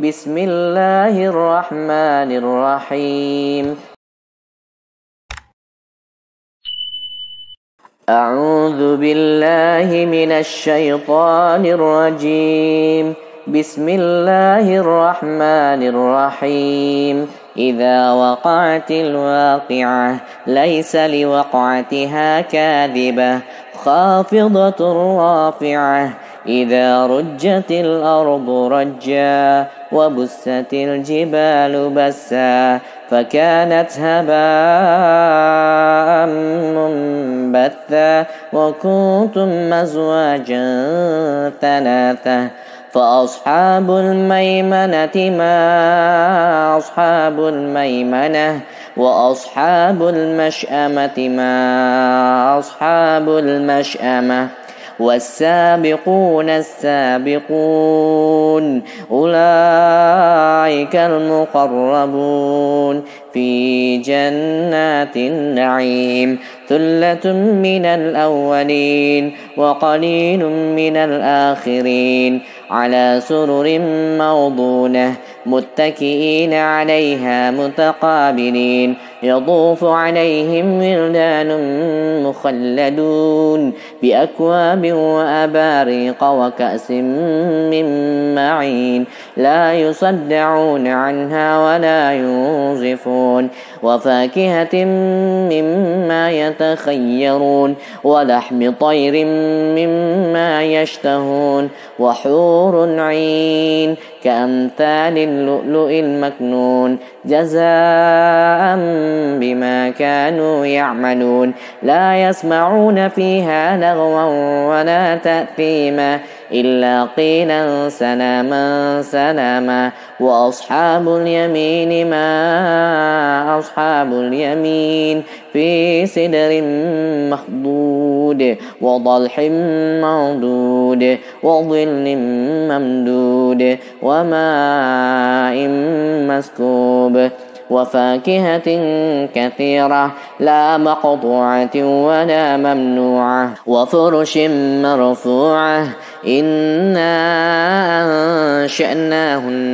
بسم الله الرحمن الرحيم أعوذ بالله من الشيطان الرجيم بسم الله الرحمن الرحيم إذا وقعت الواقعة ليس لوقعتها كاذبة خافضة رافعة إذا رجت الأرض رجا وبست الجبال بسا فكانت هباء منبثا وكنتم أزواجا ثلاثة فأصحاب الميمنة ما أصحاب الميمنة وأصحاب المشأمة ما أصحاب المشأمة والسابقون السابقون أولئك المقربون في جنات النعيم ثلة من الأولين وقليل من الآخرين على سرر موضونة متكئين عليها متقابلين يطوف عليهم ولدان مخلدون بأكواب وأباريق وكأس من معين لا يصدعون عنها ولا ينزفون وفاكهة مما يتخيرون ولحم طير مما يشتهون وحور عين كأمثال اللؤلؤ المكنون جزاء بما كانوا يعملون لا يسمعون فيها لغوا ولا تأثيما إلا قيلا سلاما سلاما وأصحاب اليمين ما أصحاب اليمين في سدر مخضود وضلح منضود وظل ممدود وماء مسكوب وفاكهة كثيرة لا مقطوعة ولا ممنوعة وفرش مرفوعة إنا أنشأناهن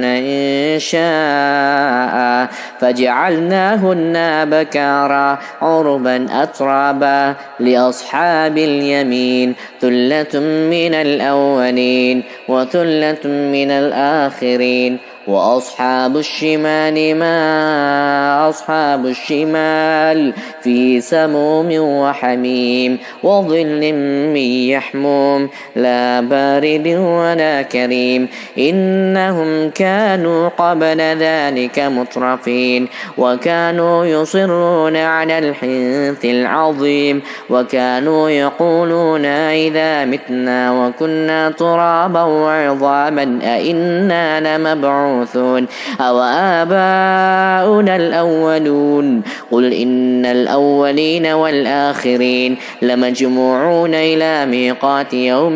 إنشاء فجعلناهن بكارا عربا أترابا لأصحاب اليمين ثلة من الأولين وثلة من الآخرين وأصحاب الشمال ما أصحاب الشمال في سموم وحميم وظل من يحموم لا بارد ولا كريم إنهم كانوا قبل ذلك مترفين وكانوا يصرون على الحنث العظيم وكانوا يقولون إذا متنا وكنا ترابا وعظاما أئنا لمبعوثون أو آباؤنا الأولون قل إن الأولين والآخرين لمجموعون إلى ميقات يوم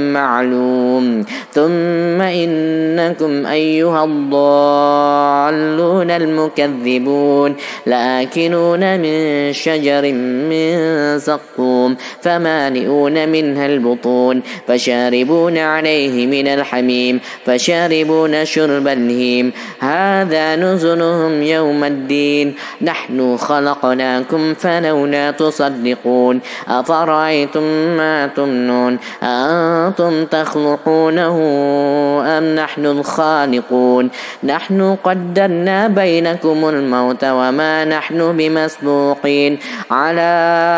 معلوم ثم إنكم أيها الضالون المكذبون لآكلون من شجر من زقوم فمالئون منها البطون فشاربون عليه من الحميم فشاربون شرب الهيم هذا نزلهم يوم الدين نحن خلقناكم فلولا تصدقون أفرأيتم ما تمنون أنتم تخلقونه أم نحن الخالقون نحن قدرنا بينكم الموت وما نحن بمسبوقين على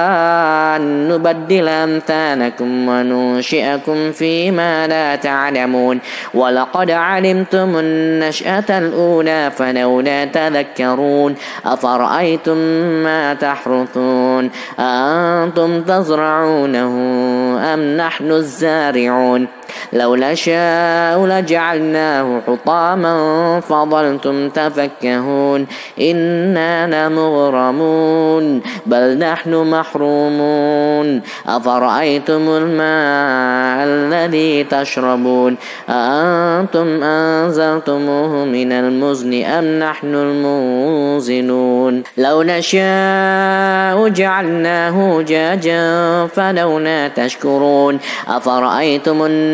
أن نبدل أمثالكم وننشئكم فيما لا تعلمون ولقد علمتم النشأة الأولى فلولا تذكرون أفرأيتم ما تحرثون أأنتم تزرعونه أم نحن الزارعون لو نشاء لجعلناه حطاما فظلتم تفكهون إنا لمغرمون بل نحن محرومون أفرأيتم الماء الذي تشربون أأنتم أنزلتموه من المزن أم نحن المنزلون لو نشاء جعلناه جاجا فلولا تشكرون أفرأيتم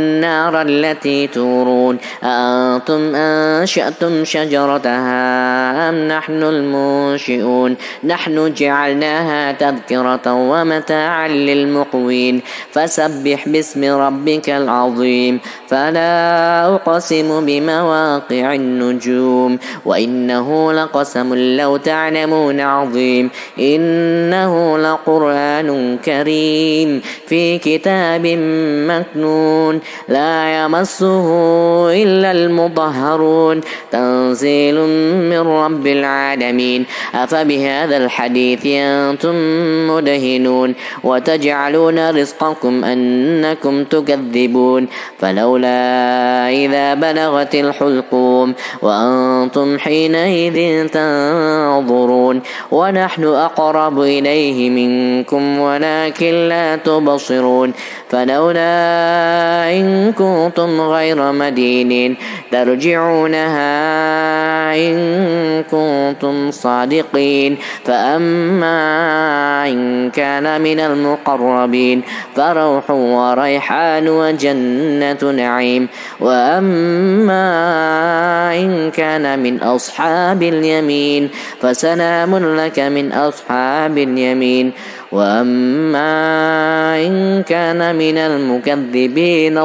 النار التي تورون أأنتم أنشأتم شجرتها أم نحن المنشئون نحن جعلناها تذكرة ومتاعا للمقوين فسبح باسم ربك العظيم فلا أقسم بمواقع النجوم وإنه لقسم لو تعلمون عظيم إنه لقرآن كريم في كتاب مكنون لا يمسه إلا المطهرون تنزيل من رب العالمين أفبهذا الحديث أنتم مدهنون وتجعلون رزقكم أنكم تكذبون فلولا إذا بلغت الحلقوم وأنتم حينئذ تنظرون ونحن أقرب إليه منكم ولكن لا تبصرون فلولا إن كنتم غير مدينين ترجعونها إن كنتم صادقين فأما إن كان من المقربين فروح وريحان وجنة نعيم وأما إن كان من أصحاب اليمين فسلام لك من أصحاب اليمين وأما إن كان من المكذبين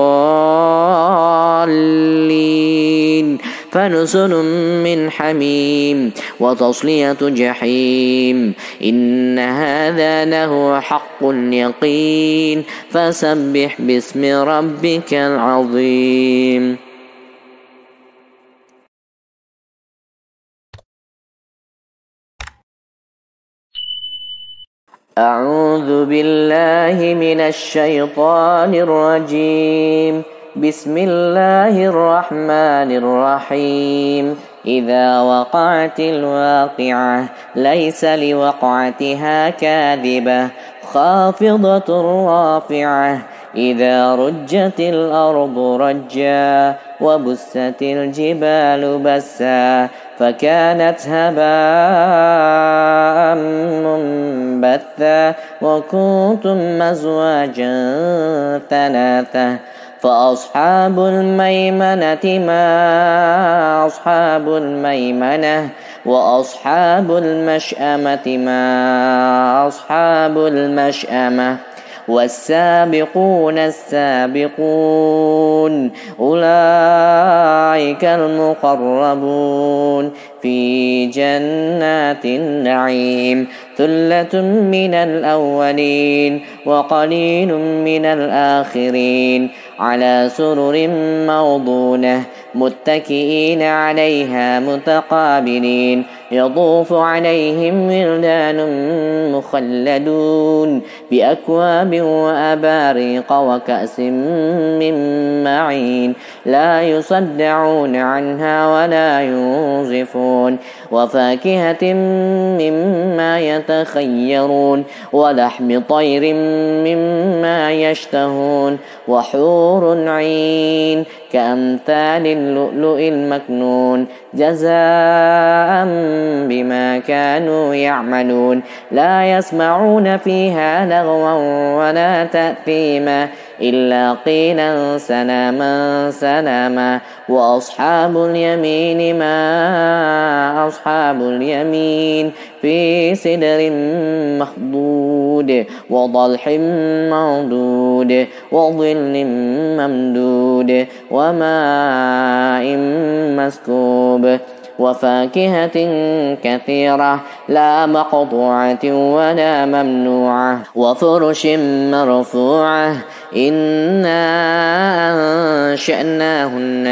الضالين فنزل من حميم وتصلية جحيم إن هذا لهو حق اليقين فسبح باسم ربك العظيم. أعوذ بالله من الشيطان الرجيم بسم الله الرحمن الرحيم إذا وقعت الواقعة ليس لوقعتها كاذبة خافضة رافعة إذا رجت الأرض رجا وبست الجبال بسا فكانت هباء منبثا وكنتم أزواجا ثلاثة فأصحاب الميمنة ما أصحاب الميمنة وأصحاب المشأمة ما أصحاب المشأمة والسابقون السابقون أولئك المقربون في جنات النعيم ثلة من الأولين وقليل من الآخرين على سرر موضونة متكئين عليها متقابلين يطوف عليهم ولدان مخلدون بأكواب وأباريق وكأس من معين لا يصدعون عنها ولا ينزفون وفاكهة مما يتخيرون ولحم طير مما يشتهون وحور عين كأمثال اللؤلؤ المكنون جزاء بما كانوا يعملون لا يسمعون فيها لغوا ولا تأثيما إلا قيلا سلاما سلاما وأصحاب اليمين ما أصحاب اليمين في سدر مخضود وضلح منضود وظل ممدود وماء مسكوب وفاكهة كثيرة لا مقطوعة ولا ممنوعة وفرش مرفوعة إنا أنشأناهن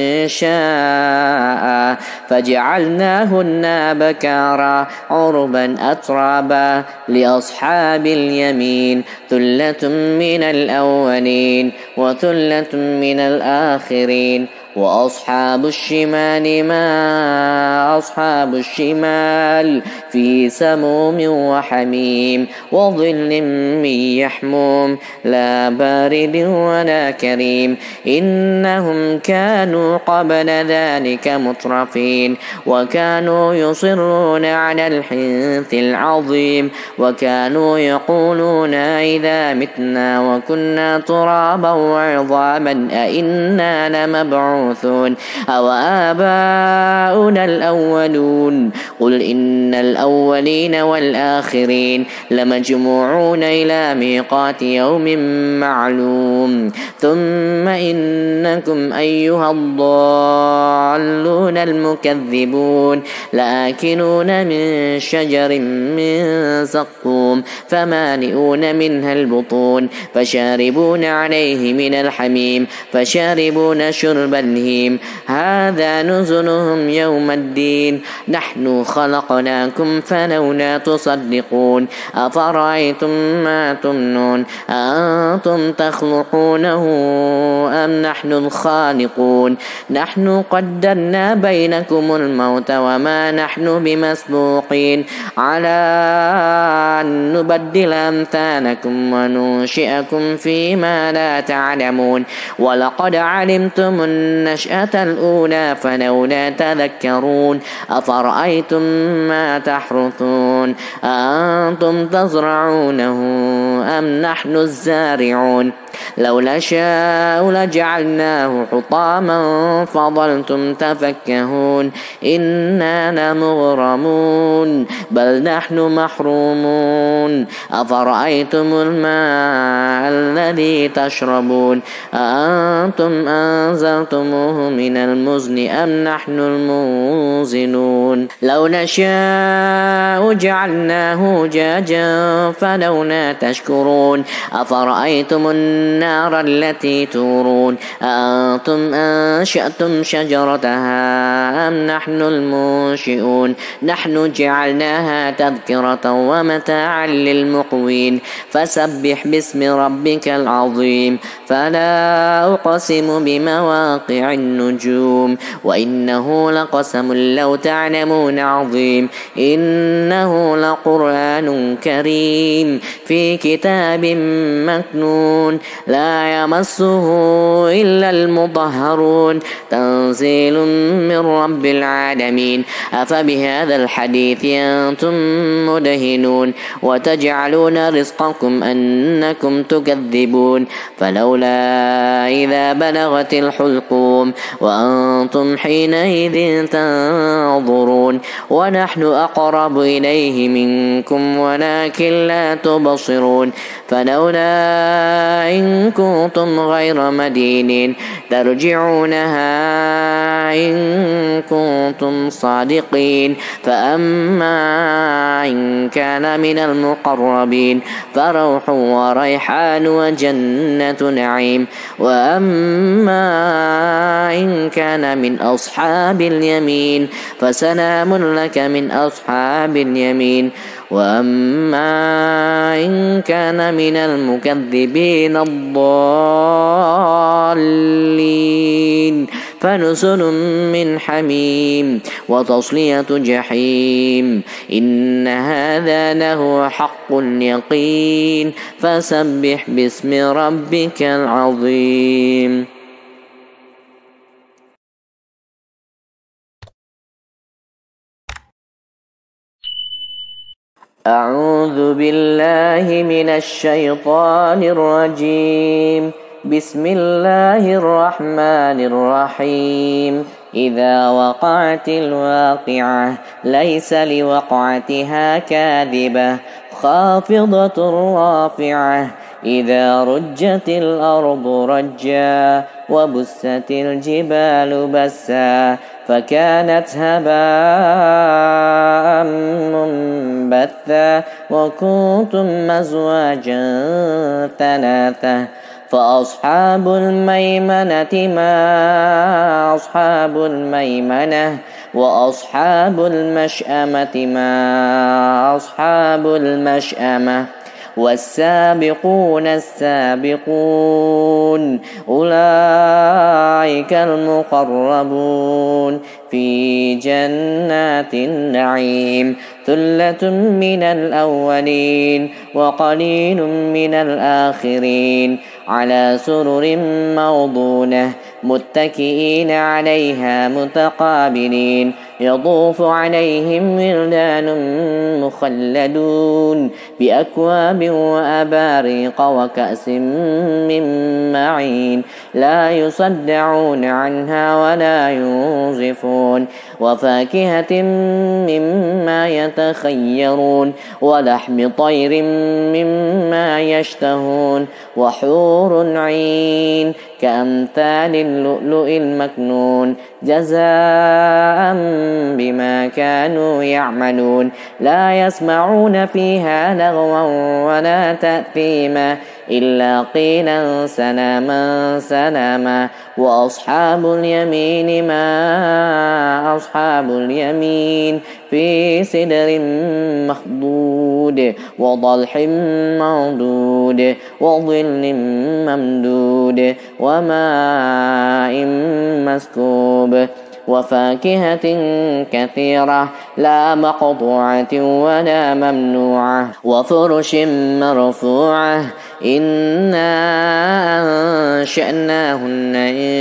إنشاء فجعلناهن بكارا عربا أترابا لأصحاب اليمين ثلة من الأولين وثلة من الآخرين وأصحاب الشمال ما أصحاب الشمال في سموم وحميم وظل من يحموم لا بارد ولا كريم إنهم كانوا قبل ذلك مترفين وكانوا يصرون على الحنث العظيم وكانوا يقولون إذا متنا وكنا ترابا وعظاما أئنا لمبعوثون أو آباؤنا الأولون قل إن الأولين والآخرين لمجموعون إلى ميقات يوم معلوم ثم إنكم أيها الضالون المكذبون لآكلون من شجر من زقوم فمالئون منها البطون فشاربون عليه من الحميم فشاربون شرب الهيم هذا نزلهم يوم الدين نحن خلقناكم فلولا تصدقون أفرأيتم ما تمنون أأنتم تخلقونه أم نحن الخالقون نحن قدرنا بينكم الموت وما نحن بمسبوقين على أن نبدل أمثالكم وننشئكم فيما لا تعلمون ولقد علمتم النشأة الأولى فلولا تذكرون أفرأيتم ما تحرثون أأنتم تزرعونه أم نحن الزارعون لو نشاء لجعلناه حطاما فظلتم تفكهون إنا لمغرمون بل نحن محرومون أفرأيتم الماء الذي تشربون أأنتم أنزلتموه من المزن أم نحن المنزلون لو نشاء جعلناه جاجا فلولا تشكرون أفرأيتم النار التي تورون أأنتم أنشأتم شجرتها أم نحن المنشئون نحن جعلناها تذكرة ومتاعا للمقوين فسبح باسم ربك العظيم فلا أقسم بمواقع النجوم وإنه لقسم لو تعلمون عظيم إنه لقرآن كريم في كتاب مكنون لا يمسه إلا المطهرون تنزيل من رب العالمين أفبهذا الحديث أنتم مدهنون وتجعلون رزقكم أنكم تكذبون فلولا إذا بلغت الحلقوم وأنتم حينئذ تنظرون ونحن أقرب إليه منكم ولكن لا تبصرون فلولا إن كنتم غير مدينين ترجعونها إن كنتم صادقين فأما إن كان من المقربين فروح وريحان وجنة نعيم وأما إن كان من أصحاب اليمين فسلام لك من أصحاب اليمين وأما إن كان من المكذبين الضالين فنزل من حميم وتصلية جحيم إن هذا له حق اليقين فسبح باسم ربك العظيم أعوذ بالله من الشيطان الرجيم بسم الله الرحمن الرحيم إذا وقعت الواقعة ليس لوقعتها كاذبة خافضة رافعة إذا رجت الأرض رجا وبست الجبال بسا فكانت هباء منبثا وكنتم أزواجا ثلاثة فأصحاب الميمنة ما أصحاب الميمنة وأصحاب المشأمة ما أصحاب المشأمة والسابقون السابقون أولئك المقربون في جنات النعيم ثلة من الأولين وقليل من الآخرين على سرر موضونة متكئين عليها متقابلين يطوف عليهم ولدان مخلدون بأكواب وأباريق وكأس من معين لا يصدعون عنها ولا ينزفون وفاكهة مما يتخيرون ولحم طير مما يشتهون وحور عين كأمثال اللؤلؤ المكنون جزاء بما كانوا يعملون لا يسمعون فيها لغوا ولا تأثيما إلا قيلا سلاما سلاما وأصحاب اليمين ما أصحاب اليمين في سدر مخضود وضلح منضود وظل ممدود وماء مسكوب وفاكهة كثيرة لا مقطوعة ولا ممنوعة وفرش مرفوعة إنا أنشأناهن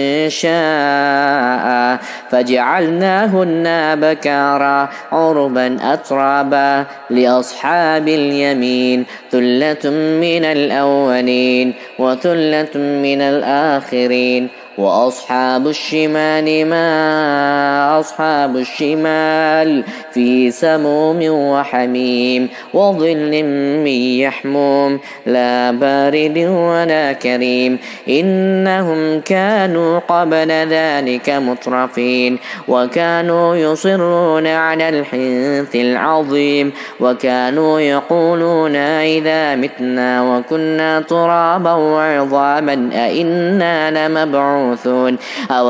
إنشاء فجعلناهن بكارا عربا أترابا لأصحاب اليمين ثلة من الأولين وثلة من الآخرين وأصحاب الشمال ما أصحاب الشمال في سموم وحميم وظل من يحموم لا بارد ولا كريم إنهم كانوا قبل ذلك مترفين وكانوا يصرون على الحنث العظيم وكانوا يقولون إذا متنا وكنا ترابا وعظاما أئنا لمبعوثون أو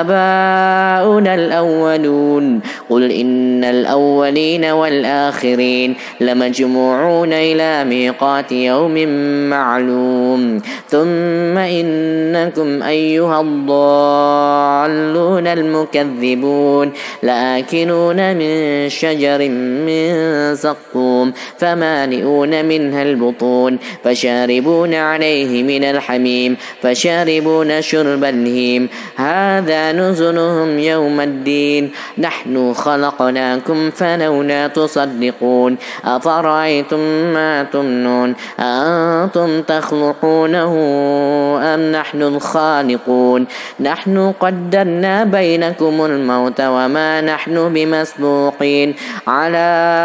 آباؤنا الأولون قل إن الأولين والآخرين لمجموعون إلى ميقات يوم معلوم ثم إنكم أيها الضالون المكذبون لآكلون من شجر من زقوم فمالئون منها البطون فشاربون عليه من الحميم فشاربون شرب الهيم هذا نزلهم يوم الدين نحن خلقناكم فلولا تصدقون أفرأيتم ما تمنون أنتم تخلقونه أم نحن الخالقون نحن قدرنا بينكم الموت وما نحن بمسبوقين على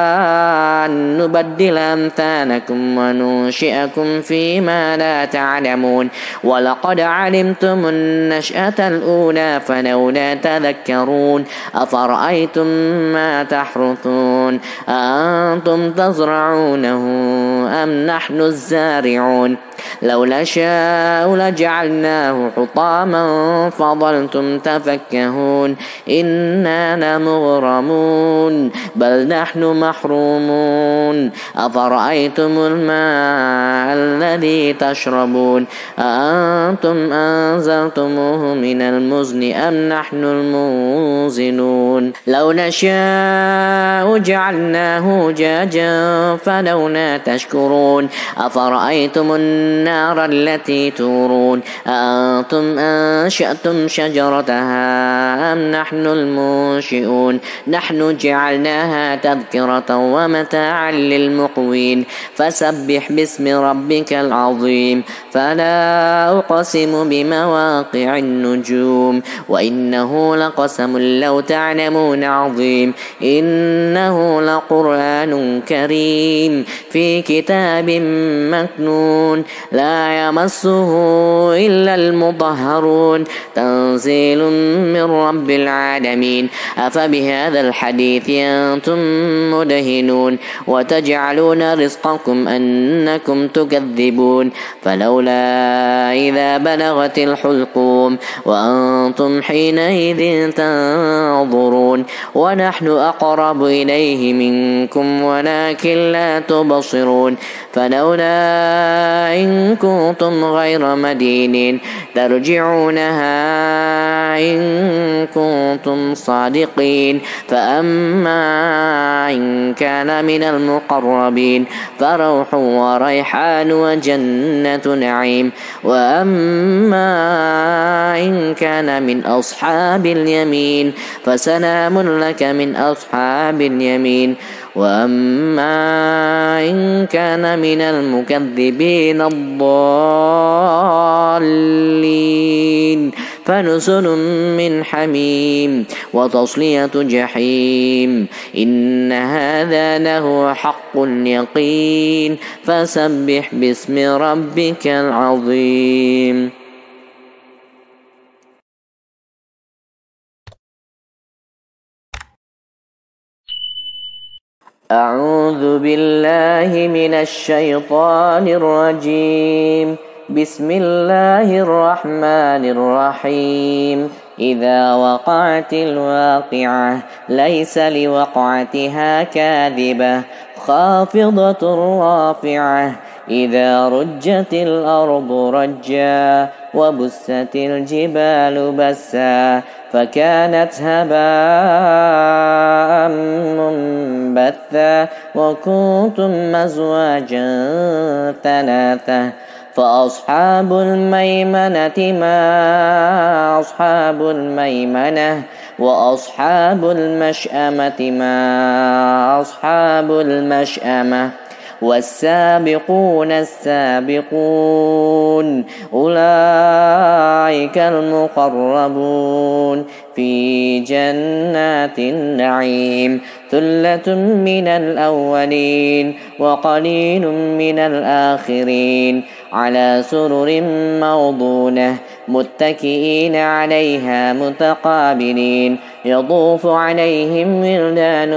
أن نبدل أمثالكم وننشئكم فيما لا تعلمون ولقد علمتم النشأة الأولى فلولا تذكرون أفرأيتم ما تحرثون أأنتم تزرعونه أم نحن الزارعون لو نشاء لجعلناه حطاما فظلتم تفكهون إنا لمغرمون بل نحن محرومون أفرأيتم الماء الذي تشربون أأنتم أنزلتموه من المزن أم نحن المنزلون لو نشاء جعلناه جاجا فلولا تشكرون أفرأيتم النار التي تورون أأنتم أنشأتم شجرتها أم نحن المنشئون نحن جعلناها تذكرة ومتاعا للمقوين فسبح باسم ربك العظيم فلا أقسم بمواقع النجوم وإنه لقسم لو تعلمون عظيم إنه لقرآن كريم في كتاب مكنون لا يمسه إلا المطهرون تنزيل من رب العالمين أفبهذا الحديث أنتم مدهنون وتجعلون رزقكم أنكم تكذبون فلولا إذا بلغت الحلقوم وأنتم حينئذ تنظرون تنظرون ونحن أقرب إليه منكم ولكن لا تبصرون فلولا إن كنتم غير مدينين ترجعونها إن كنتم صادقين فأما إن كان من المقربين فروح وريحان وجنة نعيم وأما إن كان من أصحاب اليمين فسلام لك من أصحاب اليمين وأما إن كان من المكذبين الضالين فنزل من حميم وتصلية جحيم إن هذا لهو حق اليقين فسبح باسم ربك العظيم. أعوذ بالله من الشيطان الرجيم. بسم الله الرحمن الرحيم. إذا وقعت الواقعة ليس لوقعتها كاذبة خافضة رافعة إذا رجت الأرض رجا وبست الجبال بسا فكانت هباء منبثا وكنتم أزواجا ثلاثة فأصحاب الميمنة ما أصحاب الميمنة وأصحاب المشأمة ما أصحاب المشأمة والسابقون السابقون أولئك المقربون في جنات النعيم ثلة من الأولين وقليل من الآخرين على سرر موضونة متكئين عليها متقابلين يطوف عليهم ولدان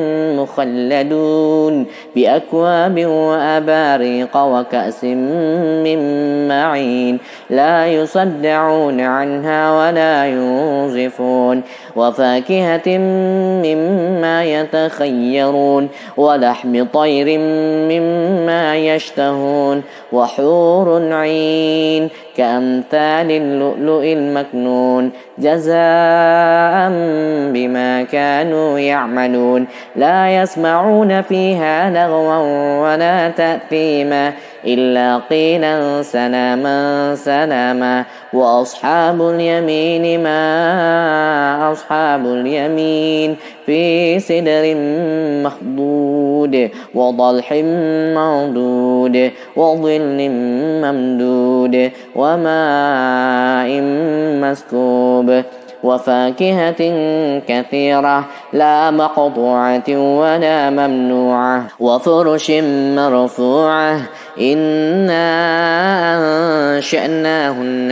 مخلدون بأكواب وأباريق وكأس من معين لا يصدعون عنها ولا ينزفون وفاكهة مما يتخيرون ولحم طير مما يشتهون وحور عين كأمثال اللؤلؤ المكنون جزاء بما كانوا يعملون لا يسمعون فيها لغوا ولا تأثيما إلا قيلا سلاما سلاما وأصحاب اليمين ما أصحاب اليمين في سدر مخضود وضلح منضود وظل ممدود وماء مسكوب وفاكهة كثيرة لا مقطوعة ولا ممنوعة وفرش مرفوعة إنا أنشأناهن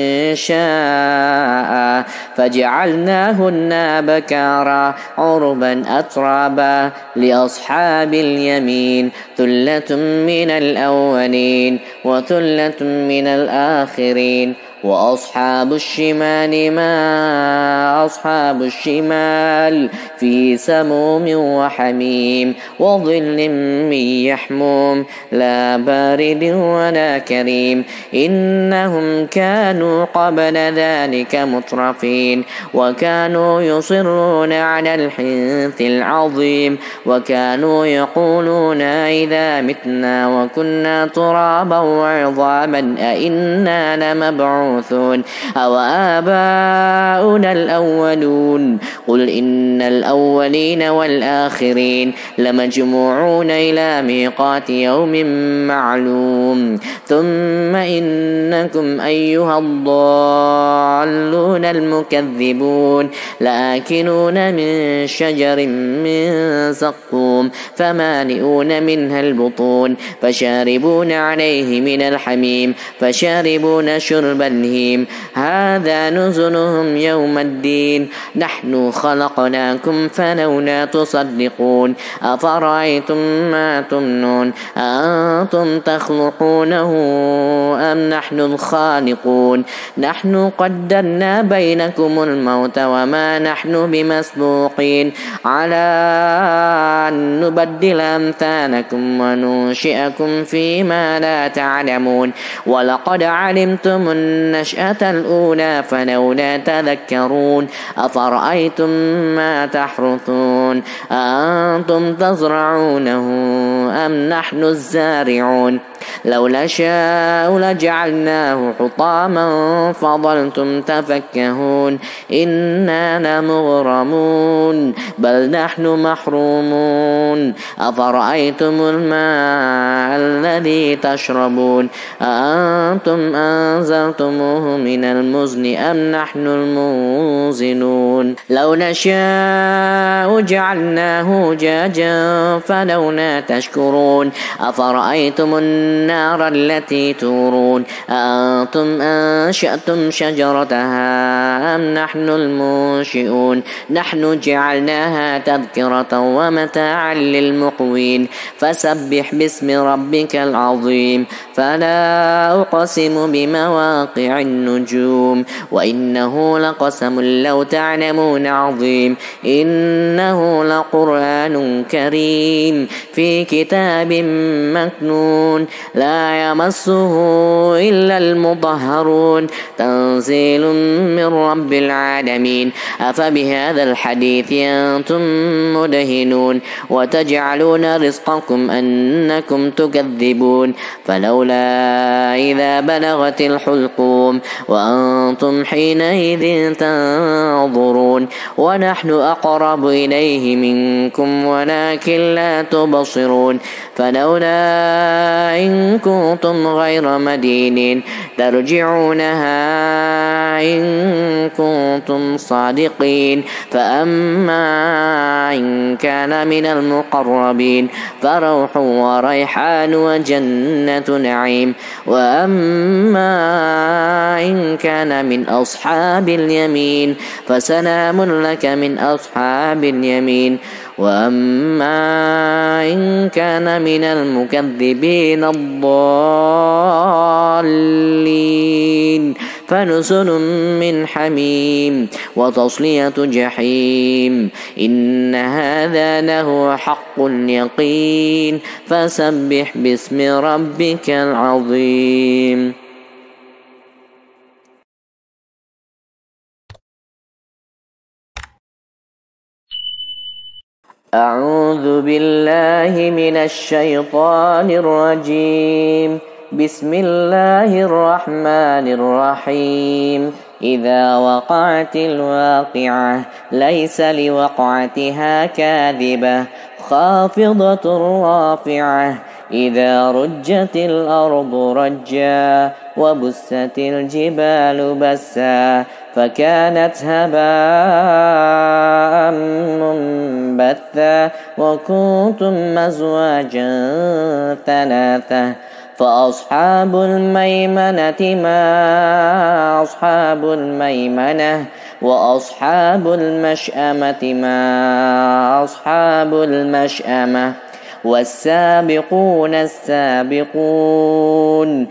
إنشاء فجعلناهن بكارا عربا أترابا لأصحاب اليمين ثلة من الأولين وثلة من الآخرين وأصحاب الشمال ما أصحاب الشمال في سموم وحميم وظل من يحموم لا بارد ولا كريم إنهم كانوا قبل ذلك مترفين وكانوا يصرون على الحنث العظيم وكانوا يقولون إذا متنا وكنا ترابا وعظاما أئنا لمبعوثون أو آباؤنا الأولون قل إن الأولين والآخرين لمجموعون إلى ميقات يوم معلوم ثم إنكم أيها الضالون المكذبون لآكلون من شجر من زقوم فمالئون منها البطون فشاربون عليه من الحميم فشاربون شرب الحميم هذا نزلهم يوم الدين نحن خلقناكم فلولا تصدقون أفرأيتم ما تمنون أنتم تخلقونه أم نحن الخالقون نحن قدرنا بينكم الموت وما نحن بمسبوقين على أن نبدل أمثالكم وننشئكم فيما لا تعلمون ولقد علمتم النشأة الأولى فلولا تذكرون أفرأيتم ما تحرثون أأنتم تزرعونه أم نحن الزارعون لو نشاء لجعلناه حطاما فظلتم تفكهون إنا لمغرمون بل نحن محرومون أفرأيتم الماء الذي تشربون أأنتم أنزلتموه من المزن أم نحن المنزلون لو نشاء جعلناه جاجا فلولا تشكرون أفرأيتم النار التي تورون أأنتم أنشأتم شجرتها أم نحن المنشئون نحن جعلناها تذكرة ومتاعا للمقوين فسبح باسم ربك العظيم فلا أقسم بمواقع النجوم وإنه لقسم لو تعلمون عظيم إنه لقرآن كريم في كتاب مكنون لا يمسه إلا المطهرون تنزيل من رب العالمين أفبهذا الحديث أنتم مدهنون وتجعلون رزقكم أنكم تكذبون فلولا إذا بلغت الحلقوم وأنتم حينئذ تنظرون ونحن أقرب إليه منكم ولكن لا تبصرون فلولا إن كنتم غير مدينين ترجعونها إن كنتم صادقين فأما إن كان من المقربين فروح وريحان وجنة نعيم وأما إن كان من أصحاب اليمين فسلام لك من أصحاب اليمين وأما إن كان من المكذبين الضالين فنزل من حميم وتصلية جحيم إن هذا له حق اليقين فسبح باسم ربك العظيم أعوذ بالله من الشيطان الرجيم بسم الله الرحمن الرحيم إذا وقعت الواقعة ليس لوقعتها كاذبة خافضة رافعة إذا رجت الأرض رجا وبست الجبال بسا فكانت هباء منبثا وكنتم أزواجا ثلاثة فأصحاب الميمنة ما أصحاب الميمنة وأصحاب المشأمة ما أصحاب المشأمة والسابقون السابقون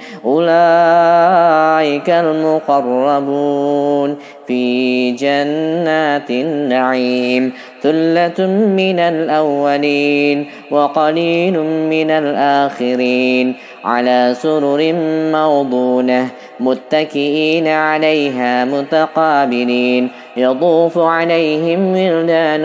أولئك المقربون في جنات النعيم ثلة من الأولين وقليل من الآخرين على سرر موضونة متكئين عليها متقابلين يطوف عليهم ولدان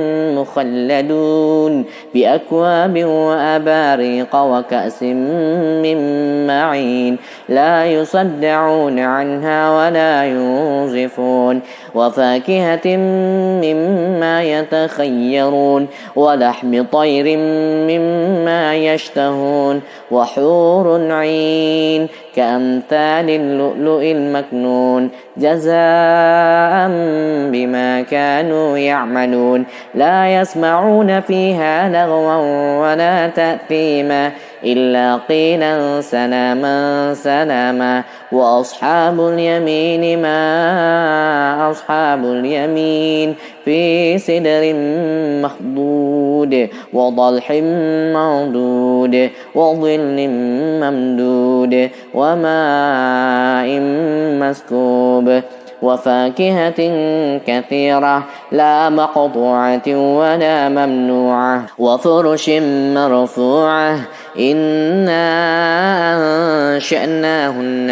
مخلدون بأكواب وأباريق وكأس من معين لا يصدعون عنها ولا ينزفون وفاكهة مما يتخيرون ولحم طير مما يشتهون وحور عين كأمثال اللؤلؤ المكنون جزاء بما كانوا يعملون لا يسمعون فيها لغوا ولا تأثيما إلا قيلا سلاما سلاما وأصحاب اليمين ما أصحاب اليمين في سدر مخضود وطلح منضود وظل ممدود وماء مسكوب وفاكهة كثيرة لا مقطوعة ولا ممنوعة وفرش مرفوعة إنا أنشأناهن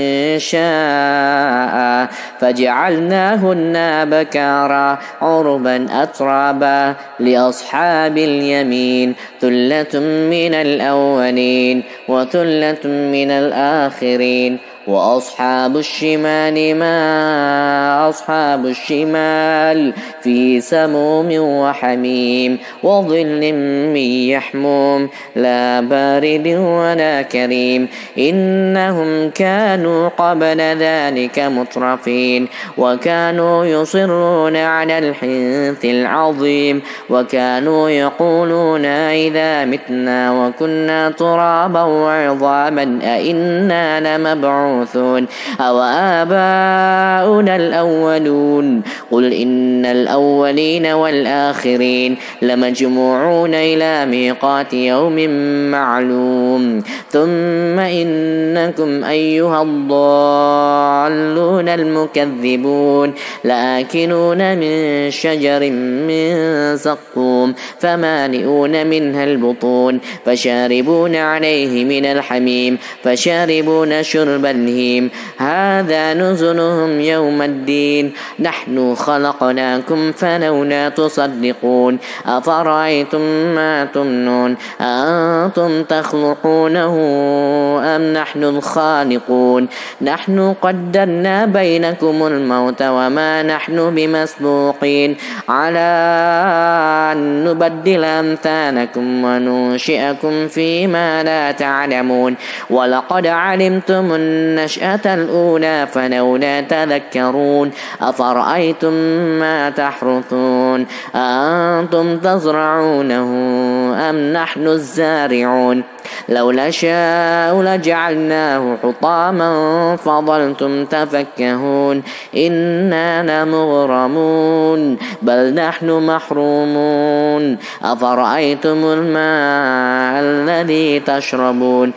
إنشاء فجعلناهن بكارا عربا أترابا لأصحاب اليمين ثلة من الأولين وثلة من الآخرين وأصحاب الشمال ما أصحاب الشمال في سموم وحميم وظل من يحموم لا بارد ولا كريم إنهم كانوا قبل ذلك مترفين وكانوا يصرون على الحنث العظيم وكانوا يقولون إذا متنا وكنا ترابا وعظاما أئنا لمبعوثون أو آباؤنا الأولون قل إن الأولين والآخرين لمجموعون إلى ميقات يوم معلوم ثم إنكم أيها الضالون المكذبون لآكلون من شجر من زقوم فمالئون منها البطون فشاربون عليه من الحميم فشاربون شرب الهيم هذا نزلهم يوم الدين نحن خلقناكم فلولا تصدقون أفرأيتم ما تمنون أأنتم تخلقونه أم نحن الخالقون نحن قدرنا بينكم الموت وما نحن بمسبوقين على أن نبدل أمثالكم وننشئكم فيما لا تعلمون ولقد علمتم النشأة الأولى فلولا تذكرون أفرأيتم ما تحرثون أأنتم تزرعونه أم نحن الزارعون لو نشاء لجعلناه حطاما فظلتم تفكهون إنا لمغرمون بل نحن محرومون أفرأيتم الماء الذي تشربون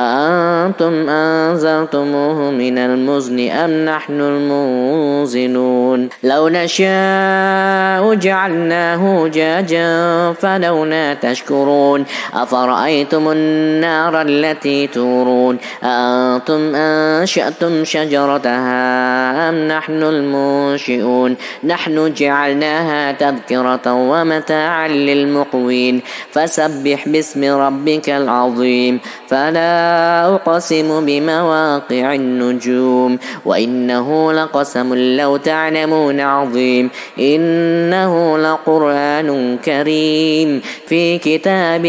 أأنتم أنزلتموه من المزن أم نحن المنزلون لو نشاء جعلناه جاجا فلولا تشكرون أفرأيتم النار التي تورون أأنتم أنشأتم شجرتها أم نحن المنشئون نحن جعلناها تذكرة ومتاعا للمقوين فسبح باسم ربك العظيم فلا أقسم بمواقع النجوم وإنه لقسم لو تعلمون عظيم إنه لقرآن كريم في كتاب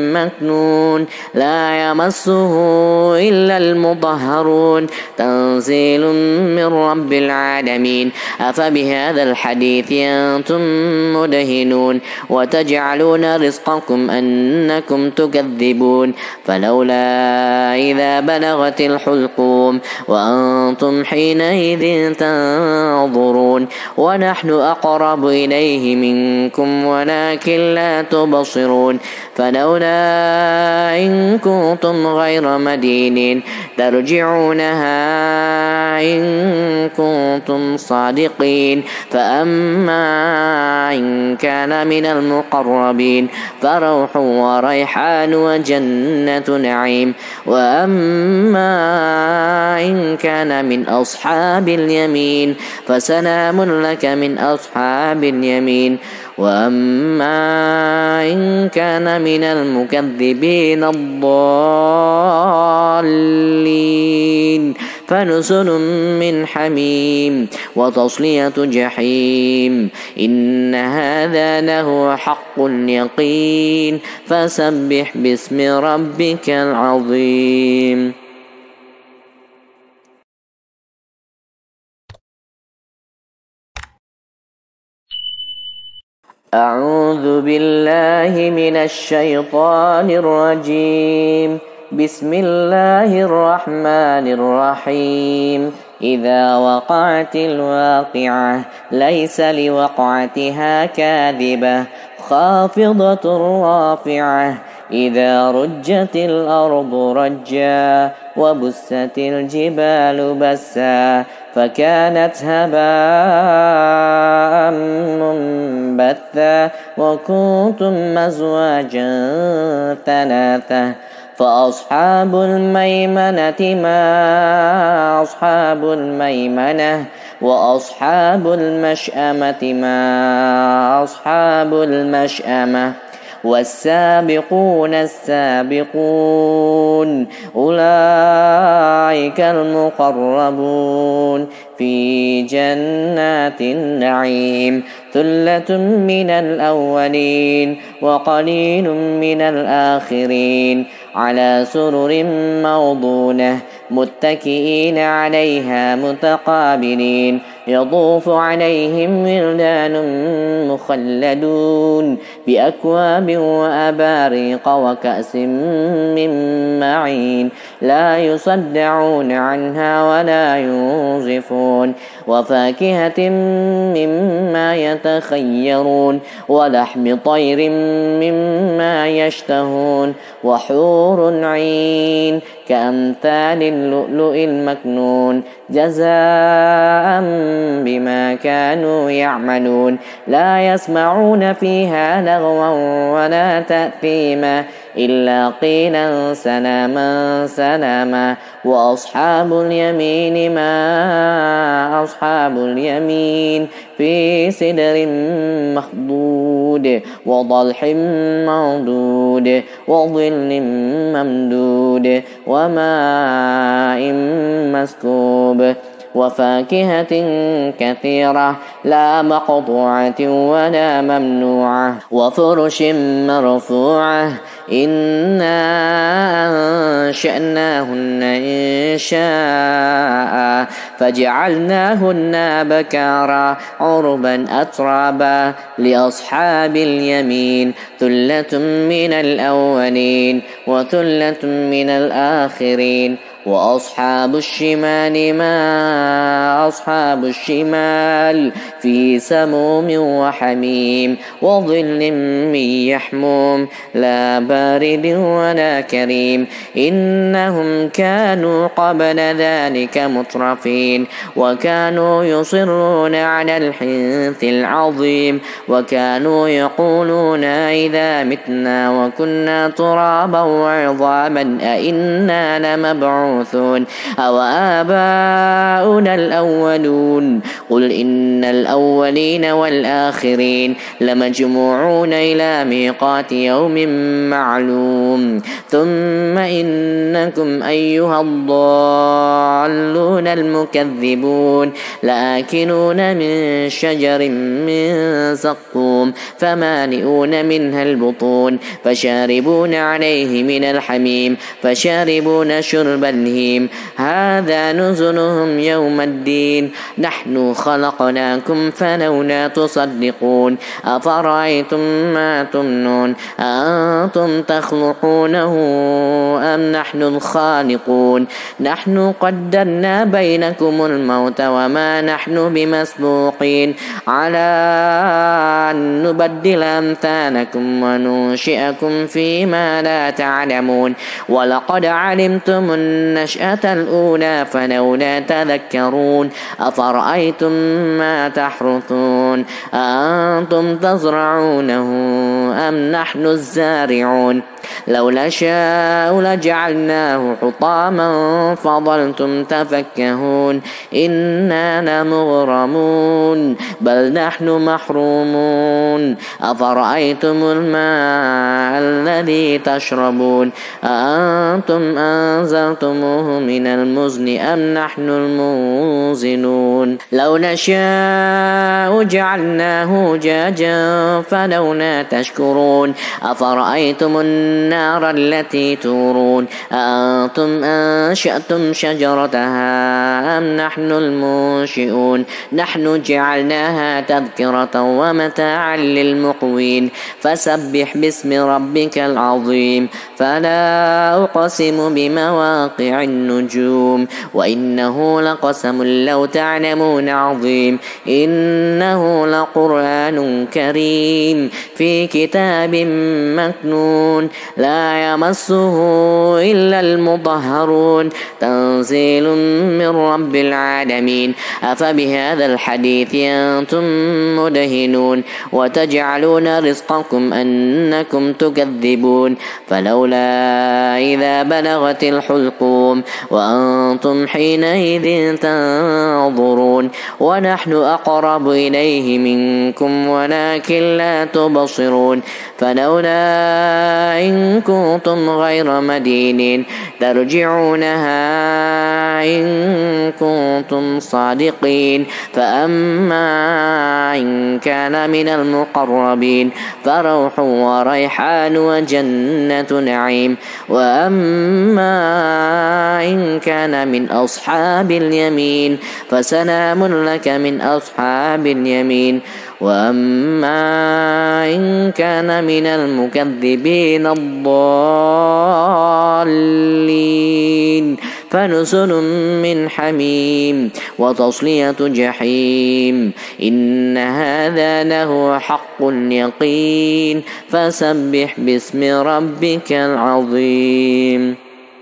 مكنون لا يمسه إلا المطهرون تنزيل من رب العالمين أفبهذا الحديث أنتم مدهنون وتجعلون رزقكم أنكم تكذبون فلولا إذا بلغت الحلقوم وأنتم حينئذ تنظرون ونحن أقرب إليه منكم ولكن لا تبصرون فلولا إن كنتم غير مدينين ترجعونها إن كنتم صادقين فأما إن كان من المقربين فروح وريحان وجنة نعيم وأما إن كان من أصحاب اليمين فسلام لك من أصحاب اليمين وأما إن كان من المكذبين الضالين فنزل من حميم وتصلية جحيم إن هذا له حق اليقين فسبح باسم ربك العظيم. أعوذ بالله من الشيطان الرجيم. بسم الله الرحمن الرحيم. إذا وقعت الواقعة ليس لوقعتها كاذبة خافضة رافعة. إذا رجت الأرض رجا وبست الجبال بسا فكانت هباء منبثا وكنتم أزواجا ثلاثة. فأصحاب الميمنة ما أصحاب الميمنة وأصحاب المشأمة ما أصحاب المشأمة. والسابقون السابقون أولئك المقربون في جنات النعيم. ثلة من الأولين وقليل من الآخرين. على سرر موضونة متكئين عليها متقابلين. يطوف عليهم ولدان مخلدون بأكواب وأباريق وكأس من معين لا يصدعون عنها ولا ينزفون. وفاكهة مما يتخيرون ولحم طير مما يشتهون. وحور عين كأمثال اللؤلؤ المكنون جزاء بما كانوا يعملون. لا يسمعون فيها لغوا ولا تأثيما إلا قيلا سلاما سلاما. وأصحاب اليمين ما أصحاب اليمين في سدر مخضود وضلح منضود وظل ممدود وماء مسكوب. وفاكهة كثيرة لا مقطوعة ولا ممنوعة. وفرش مرفوعة. إنا أنشأناهن إنشاء فجعلناهن بكارا عربا أترابا. لأصحاب اليمين ثلة من الأولين وثلة من الآخرين. وأصحاب الشمال ما أصحاب الشمال في سموم وحميم وظل من يحموم لا بارد ولا كريم. إنهم كانوا قبل ذلك مترفين وكانوا يصرون على الحنث العظيم. وكانوا يقولون إذا متنا وكنا ترابا وعظاما أئنا لمبعوثون أو آباؤنا الأولون. قل إن الأولين والآخرين لمجموعون إلى ميقات يوم معلوم. ثم إنكم أيها الضالون المكذبون لآكلون من شجر من زقوم فمالئون منها البطون فشاربون عليه من الحميم فشاربون شرب الهيم. هذا نزلهم يوم الدين. نحن خلقناكم فلولا تصدقون. أفرأيتم ما تمنون أنتم تخلقونه أم نحن الخالقون. نحن قدرنا بينكم الموت وما نحن بمسبوقين على أن نبدل أمثالكم وننشئكم فيما لا تعلمون. ولقد علمتم النشأة الأولى فلولا تذكرون. أفرأيتم ما تحرثون أأنتم تزرعونه أم نحن الزارعون. لو نشاء لجعلناه حطاما فظلتم تفكهون. إنا لمغرمون بل نحن محرومون. أفرأيتم الماء الذي تشربون أأنتم أنزلتموه من المزن أم نحن المنزلون. لو نشاء جعلناه جاجا فلولا تشكرون. تشكرون أفرأيتم النار التي تورون أأنتم أنشأتم شجرتها أم نحن المنشئون نحن جعلناها تذكرة ومتاعا للمقوين فسبح باسم ربك العظيم فلا أقسم بمواقع النجوم وإنه لقسم لو تعلمون عظيم إنه لقرآن كريم في كتاب مكنون لا يمسه إلا المطهرون تنزيل من رب العالمين أفبهذا الحديث أنتم مدهنون وتجعلون رزقكم أنكم تكذبون فلولا إذا بلغت الحلقوم وأنتم حينئذ تنظرون ونحن أقرب إليه منكم ولكن لا تبصرون فلولا إن كنتم غير مدينين ترجعونها إن كنتم صادقين فأما إن كان من المقربين فروح وريحان وجنة نعيم وأما إن كان من أصحاب اليمين فسلام لك من أصحاب اليمين وأما إن كان من المكذبين الضالين فنزل من حميم وتصلية جحيم إن هذا له حق اليقين فسبح باسم ربك العظيم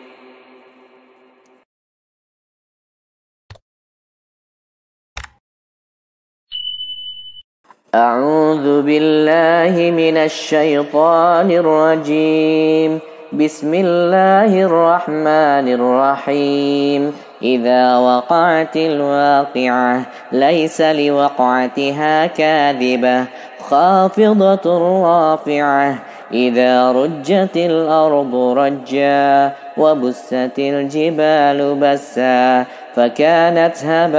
أعوذ بالله من الشيطان الرجيم بسم الله الرحمن الرحيم إذا وقعت الواقعة ليس لوقعتها كاذبة خافضة رافعة إذا رجت الأرض رجا وبست الجبال بسا فكانت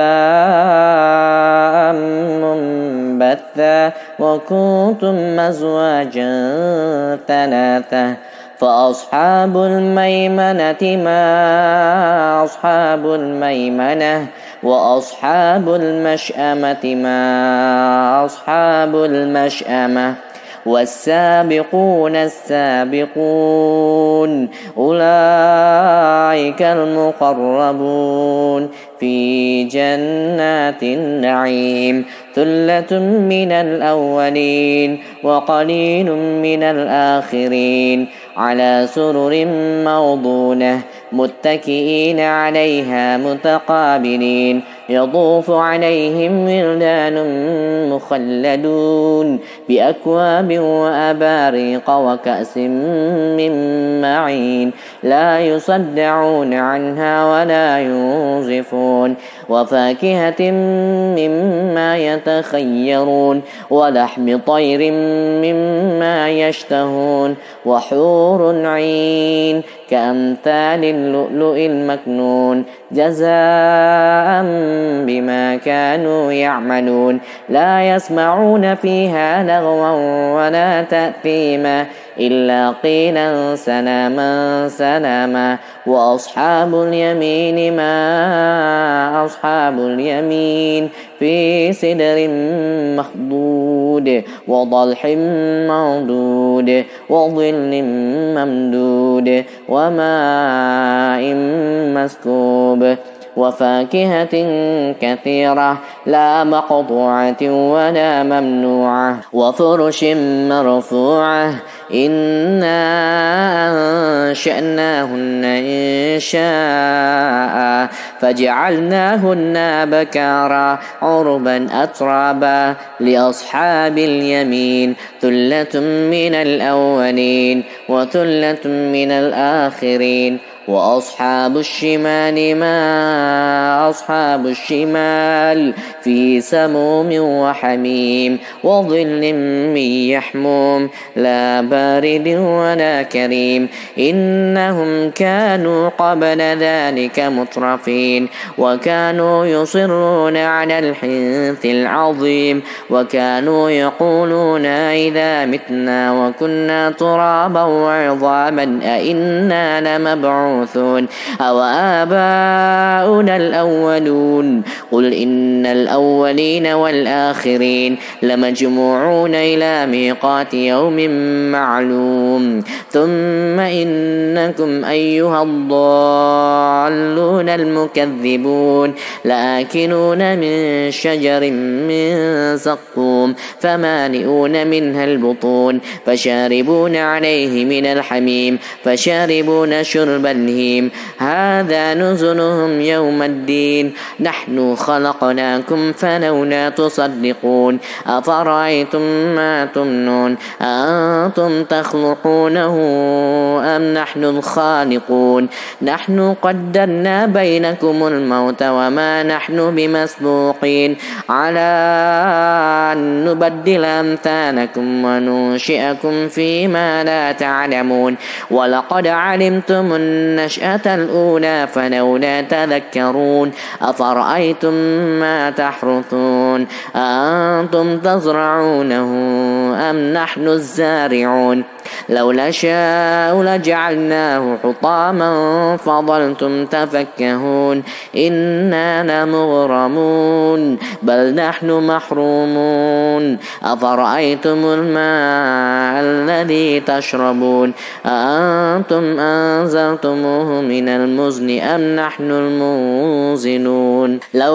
هباء منبثا وكنتم أزواجا ثلاثة فأصحاب الميمنة ما أصحاب الميمنة وأصحاب المشأمة ما أصحاب المشأمة والسابقون السابقون أولئك المقربون في جنات النعيم ثلة من الأولين وقليل من الآخرين على سرر موضونة متكئين عليها متقابلين يطوف عليهم ولدان مخلدون بأكواب وأباريق وكأس من معين لا يصدعون عنها ولا ينزفون وفاكهة مما يتخيرون ولحم طير مما يشتهون وحور عين كأمثال اللؤلؤ المكنون جزاء بما كانوا يعملون لا يسمعون فيها لغوا ولا تأثيما إلا قيلا سلاما سلاما وأصحاب اليمين ما أصحاب اليمين في سدر مخضود وضلح منضود وظل ممدود وماء مسكوب وفاكهة كثيرة لا مقطوعة ولا ممنوعة وفرش مرفوعة إنا أنشأناهن إنشاء فجعلناهن بكارا عربا أترابا لأصحاب اليمين ثلة من الأولين وثلة من الآخرين وأصحاب الشمال ما أصحاب الشمال في سموم وحميم وظل من يحموم لا بارد ولا كريم إنهم كانوا قبل ذلك مترفين وكانوا يصرون على الحنث العظيم وكانوا يقولون إذا متنا وكنا ترابا وعظاما أئنا لمبعوثون أو آباؤنا الأولون قل إن الأولين والآخرين لمجموعون إلى ميقات يوم معلوم ثم إنكم أيها الضالون المكذبون لآكلون من شجر من زقوم فمالئون منها البطون فشاربون عليه من الحميم فشاربون شرب الهيم هذا نزلهم يوم الدين نحن خلقناكم فلولا تصدقون أفرأيتم ما تمنون أأنتم تخلقونه أم نحن الخالقون نحن قدرنا بينكم الموت وما نحن بمسبوقين على أن نبدل أمثالكم وننشئكم فيما لا تعلمون ولقد علمتم النشأة الأولى فلولا تذكرون أفرأيتم ما تحرثون أأنتم تزرعونه أم نحن الزارعون لو نشاء لجعلناه حطاما فظلتم تفكهون إنا لمغرمون بل نحن محرومون أفرأيتم الماء الذي تشربون أأنتم أنزلتموه من المزن أم نحن المنزلون لو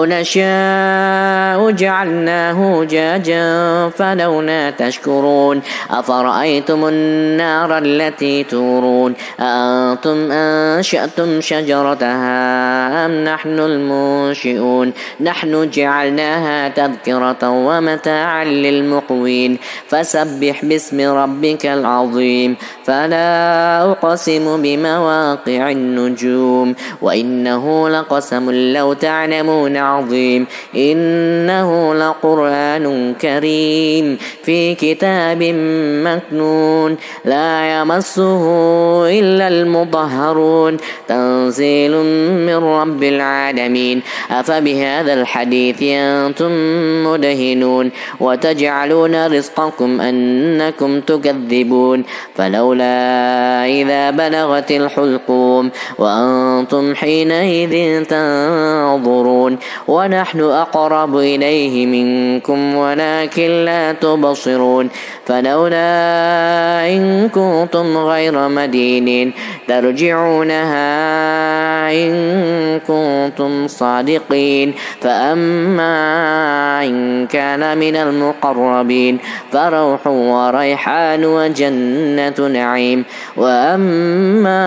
نشاء جعلناه جاجا فلولا تشكرون أفرأيتم النار التي تورون أأنتم أنشأتم شجرتها أم نحن المنشئون نحن جعلناها تذكرة ومتاعا للمقوين فسبح باسم ربك العظيم فلا أقسم بمواقع النجوم وإنه لقسم لو تعلمون عظيم إنه لقرآن كريم في كتاب مكنون لا يمسه إلا المطهرون تنزيل من رب العالمين أفبهذا الحديث أنتم مدهنون وتجعلون رزقكم أنكم تكذبون فلولا إذا بلغت الحلقوم وأنتم حينئذ تنظرون ونحن أقرب إليه منكم ولكن لا تبصرون فلولا إن كنتم غير مدينين ترجعونها إن كنتم صادقين فأما إن كان من المقربين فروح وريحان وجنة نعيم وأما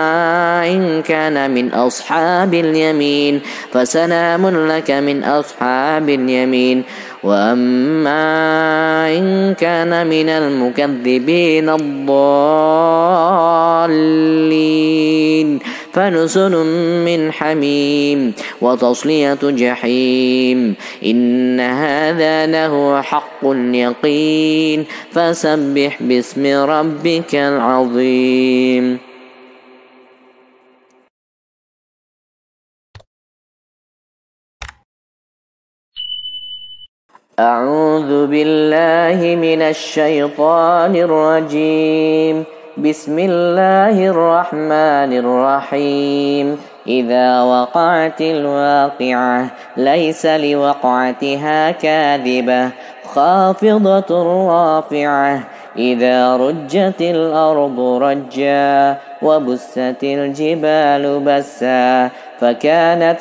إن كان من أصحاب اليمين فسلام لك من أصحاب اليمين وأما إن كان من المكذبين الضالين فنزل من حميم وتصلية جحيم إن هذا له حق اليقين فسبح باسم ربك العظيم أعوذ بالله من الشيطان الرجيم بسم الله الرحمن الرحيم إذا وقعت الواقعة ليس لوقعتها كاذبة خافضة رافعة إذا رجت الأرض رجا وبست الجبال بسا فكانت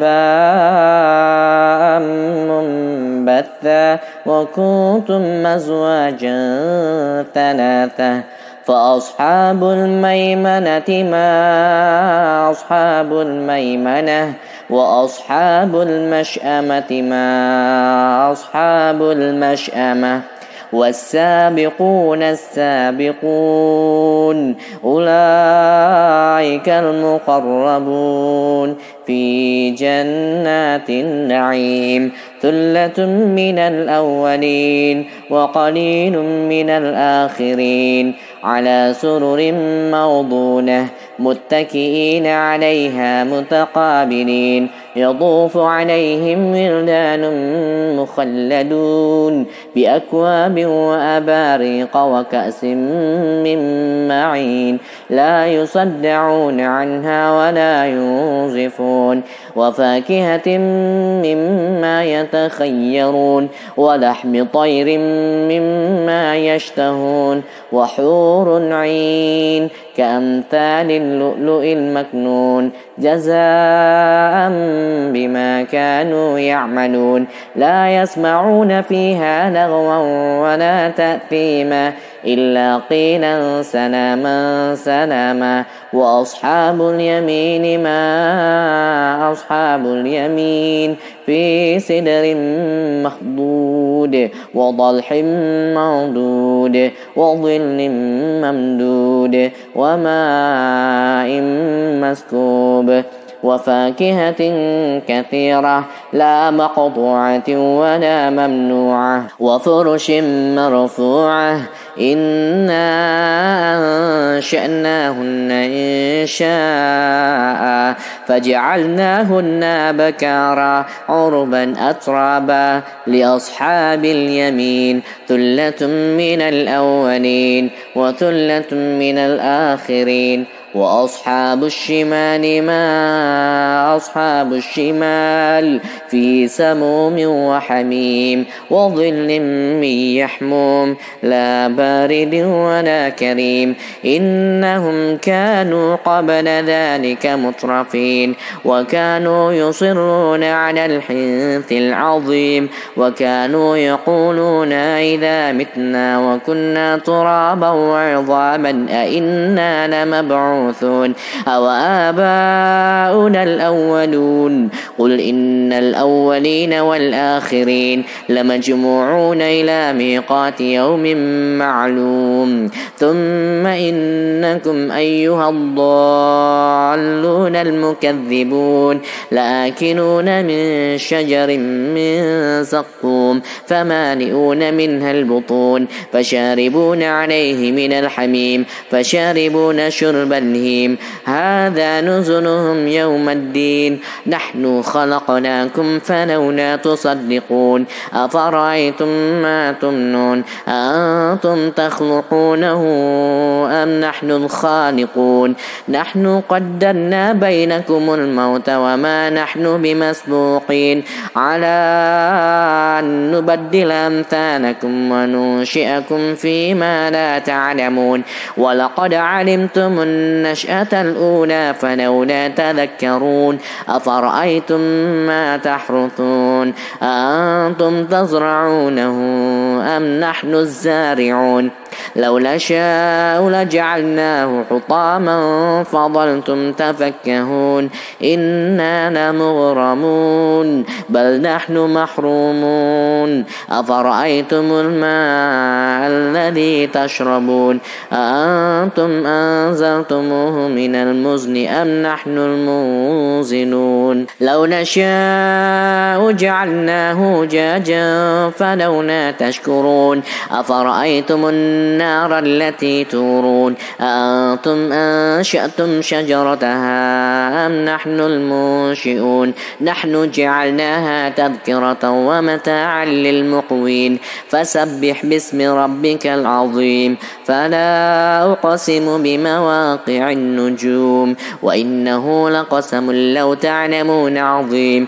هباء منبثا وكنتم أزواجا ثلاثة فأصحاب الميمنة ما أصحاب الميمنة وأصحاب المشأمة ما أصحاب المشأمة والسابقون السابقون أولئك المقربون في جنات النعيم ثلة من الأولين وقليل من الآخرين على سرر موضونة متكئين عليها متقابلين يطوف عليهم ولدان مخلدون بأكواب وأباريق وكأس من معين لا يصدعون عنها ولا ينزفون وفاكهة مما يتخيرون ولحم طير مما يشتهون وحور عين كأمثال اللؤلؤ المكنون جزاء بما كانوا يعملون لا يسمعون فيها لغوا ولا تأثيما إلا قيلا سلاما سلاما وأصحاب اليمين ما أصحاب اليمين في سدر مخضود وضلح منضود وظل ممدود وماء مسكوب وفاكهة كثيرة لا مقطوعة ولا ممنوعة وفرش مرفوعة إنا أنشأناهن إنشاء فجعلناهن بكارا عربا أترابا لأصحاب اليمين ثلة من الأولين وثلة من الآخرين وأصحاب الشمال ما أصحاب الشمال في سموم وحميم وظل من يحموم لا بارد ولا كريم إنهم كانوا قبل ذلك مترفين وكانوا يصرون على الحنث العظيم وكانوا يقولون إذا متنا وكنا ترابا وعظاما أئنا لمبعوثون أو آباؤنا الأولون قل إن الأولين والآخرين لمجموعون إلى ميقات يوم معلوم ثم إنكم أيها الضالون المكذبون لآكلون من شجر من زقوم فمالئون منها البطون فشاربون عليه من الحميم فشاربون شرب الهيم هذا نزلهم يوم الدين نحن خلقناكم فلولا تصدقون أفرأيتم ما تمنون أنتم تخلقونه أم نحن الخالقون نحن قدرنا بينكم الموت وما نحن بمسبوقين على أن نبدل أمثالكم وننشئكم فيما لا تعلمون ولقد علمتم النشأة الأولى فلولا تذكرون أفرأيتم ما تحرثون أأنتم تزرعونه أم نحن الزارعون لو نشاء لجعلناه حطاما فظلتم تفكهون إنا لمغرمون بل نحن محرومون أفرأيتم الماء الذي تشربون أأنتم أنزلتموه من المزن أم نحن المنزلون لو نشاء جعلناه جاجا فلولا تشكرون أفرأيتم النار التي تورون أأنتم أنشأتم شجرتها أم نحن المنشئون نحن جعلناها تذكرة ومتاعا للمقوين فسبح باسم ربك العظيم فلا أقسم بمواقع النجوم وإنه لقسم لو تعلمون عظيم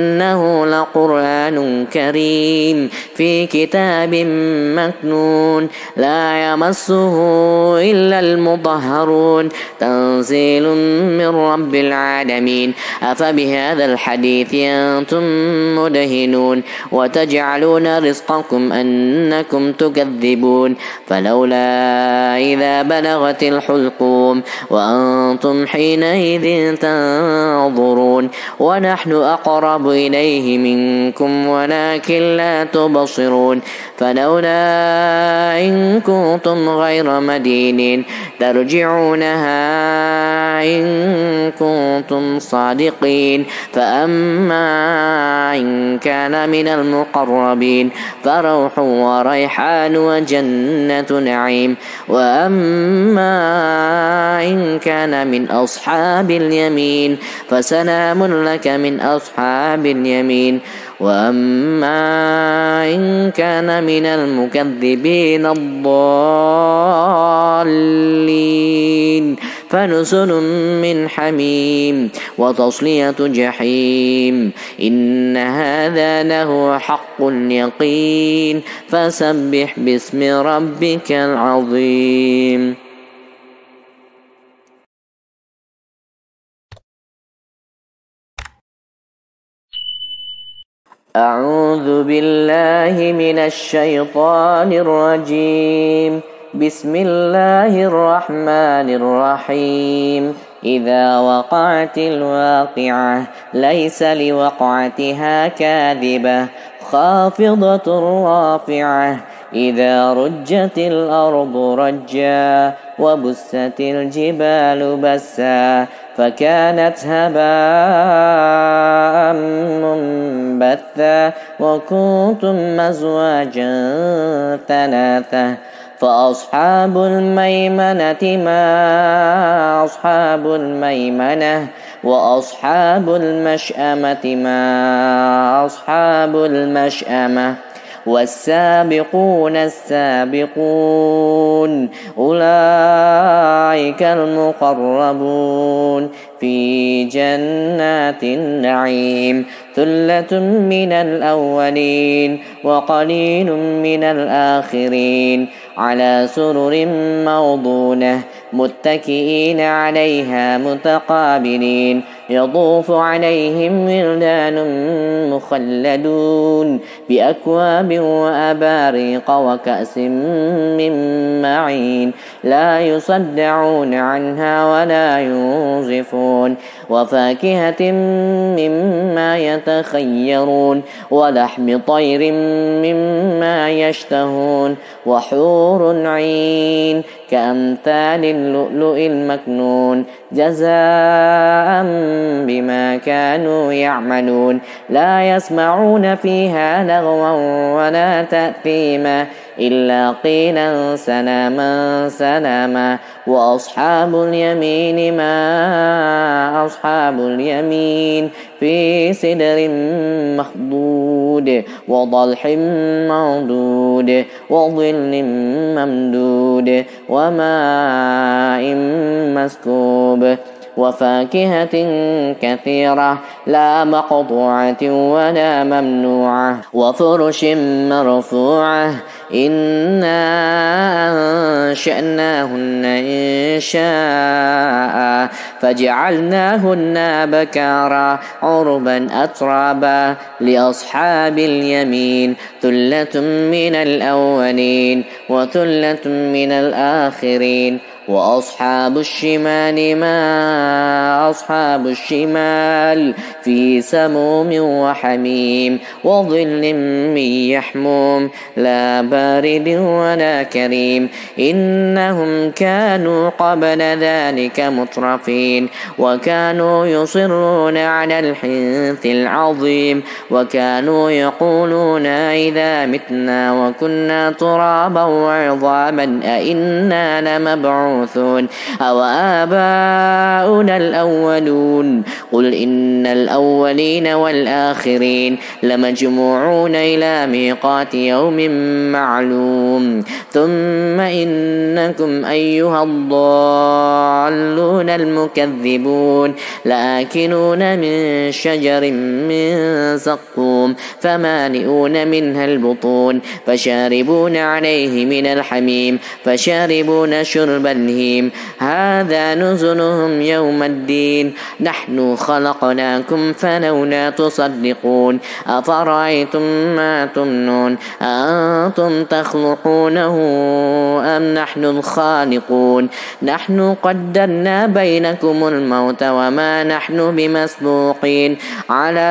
إنه لقرآن كريم في كتاب مكنون لا يمسه إلا المطهرون تنزيل من رب العالمين أفبهذا الحديث أنتم مدهنون وتجعلون رزقكم أنكم تكذبون فلولا إذا بلغت الحلقوم وأنتم حينئذ تنظرون ونحن أقرب إليه منكم ولكن لا تبصرون فلولا إن كنتم غير مدينين ترجعونها إن كنتم صادقين فأما إن كان من المقربين فروح وريحان وجنة نعيم وأما إن كان من أصحاب اليمين فسلام لك من أصحاب اليمين وأما إن كان من المكذبين الضالين فنزل من حميم وتصلية جحيم إن هذا له حق اليقين فسبح باسم ربك العظيم. أعوذ بالله من الشيطان الرجيم. بسم الله الرحمن الرحيم. إذا وقعت الواقعة ليس لوقعتها كاذبة خافضة رافعة إذا رجت الأرض رجا وبست الجبال بسا فكانت هباء منبثا وكنتم أزواجا ثلاثة فأصحاب الميمنة ما أصحاب الميمنة وأصحاب المشأمة ما أصحاب المشأمة والسابقون السابقون أولئك المقربون في جنات النعيم ثلة من الأولين وقليل من الآخرين على سرر موضونة متكئين عليها متقابلين يطوف عليهم ولدان مخلدون بأكواب وأباريق وكأس من معين لا يصدعون عنها ولا ينزفون وفاكهة مما يتخيرون ولحم طير مما يشتهون وحور عين كأمثال اللؤلؤ المكنون جزاء بما كانوا يعملون لا يسمعون فيها لغوا ولا تأثيما إلا قيلا سلاما سلاما وأصحاب اليمين ما أصحاب اليمين في سدر مخضود وضلح منضود وظل ممدود وماء مسكوب وفاكهة كثيرة لا مقطوعة ولا ممنوعة وفرش مرفوعة إنا أنشأناهن إنشاء فجعلناهن بكارا عربا أترابا لأصحاب اليمين ثلة من الأولين وثلة من الآخرين وأصحاب الشمال ما أصحاب الشمال في سموم وحميم وظل من يحموم لا بارد ولا كريم إنهم كانوا قبل ذلك مترفين وكانوا يصرون على الحنث العظيم وكانوا يقولون إذا متنا وكنا ترابا وعظاما أئنا لمبعوثون مبعوثون أو آباؤنا الأولون قل إن الأولين والآخرين لمجموعون إلى ميقات يوم معلوم ثم إنكم أيها الضالون المكذبون لآكلون من شجر من زقوم فمالئون منها البطون فشاربون عليه من الحميم فشاربون شرب الهيم هذا نزلهم يوم الدين نحن خلقناكم فلولا تصدقون أفرأيتم ما تمنون أأنتم تخلقونه أم نحن الخالقون نحن قدرنا بينكم الموت وما نحن بمسبوقين على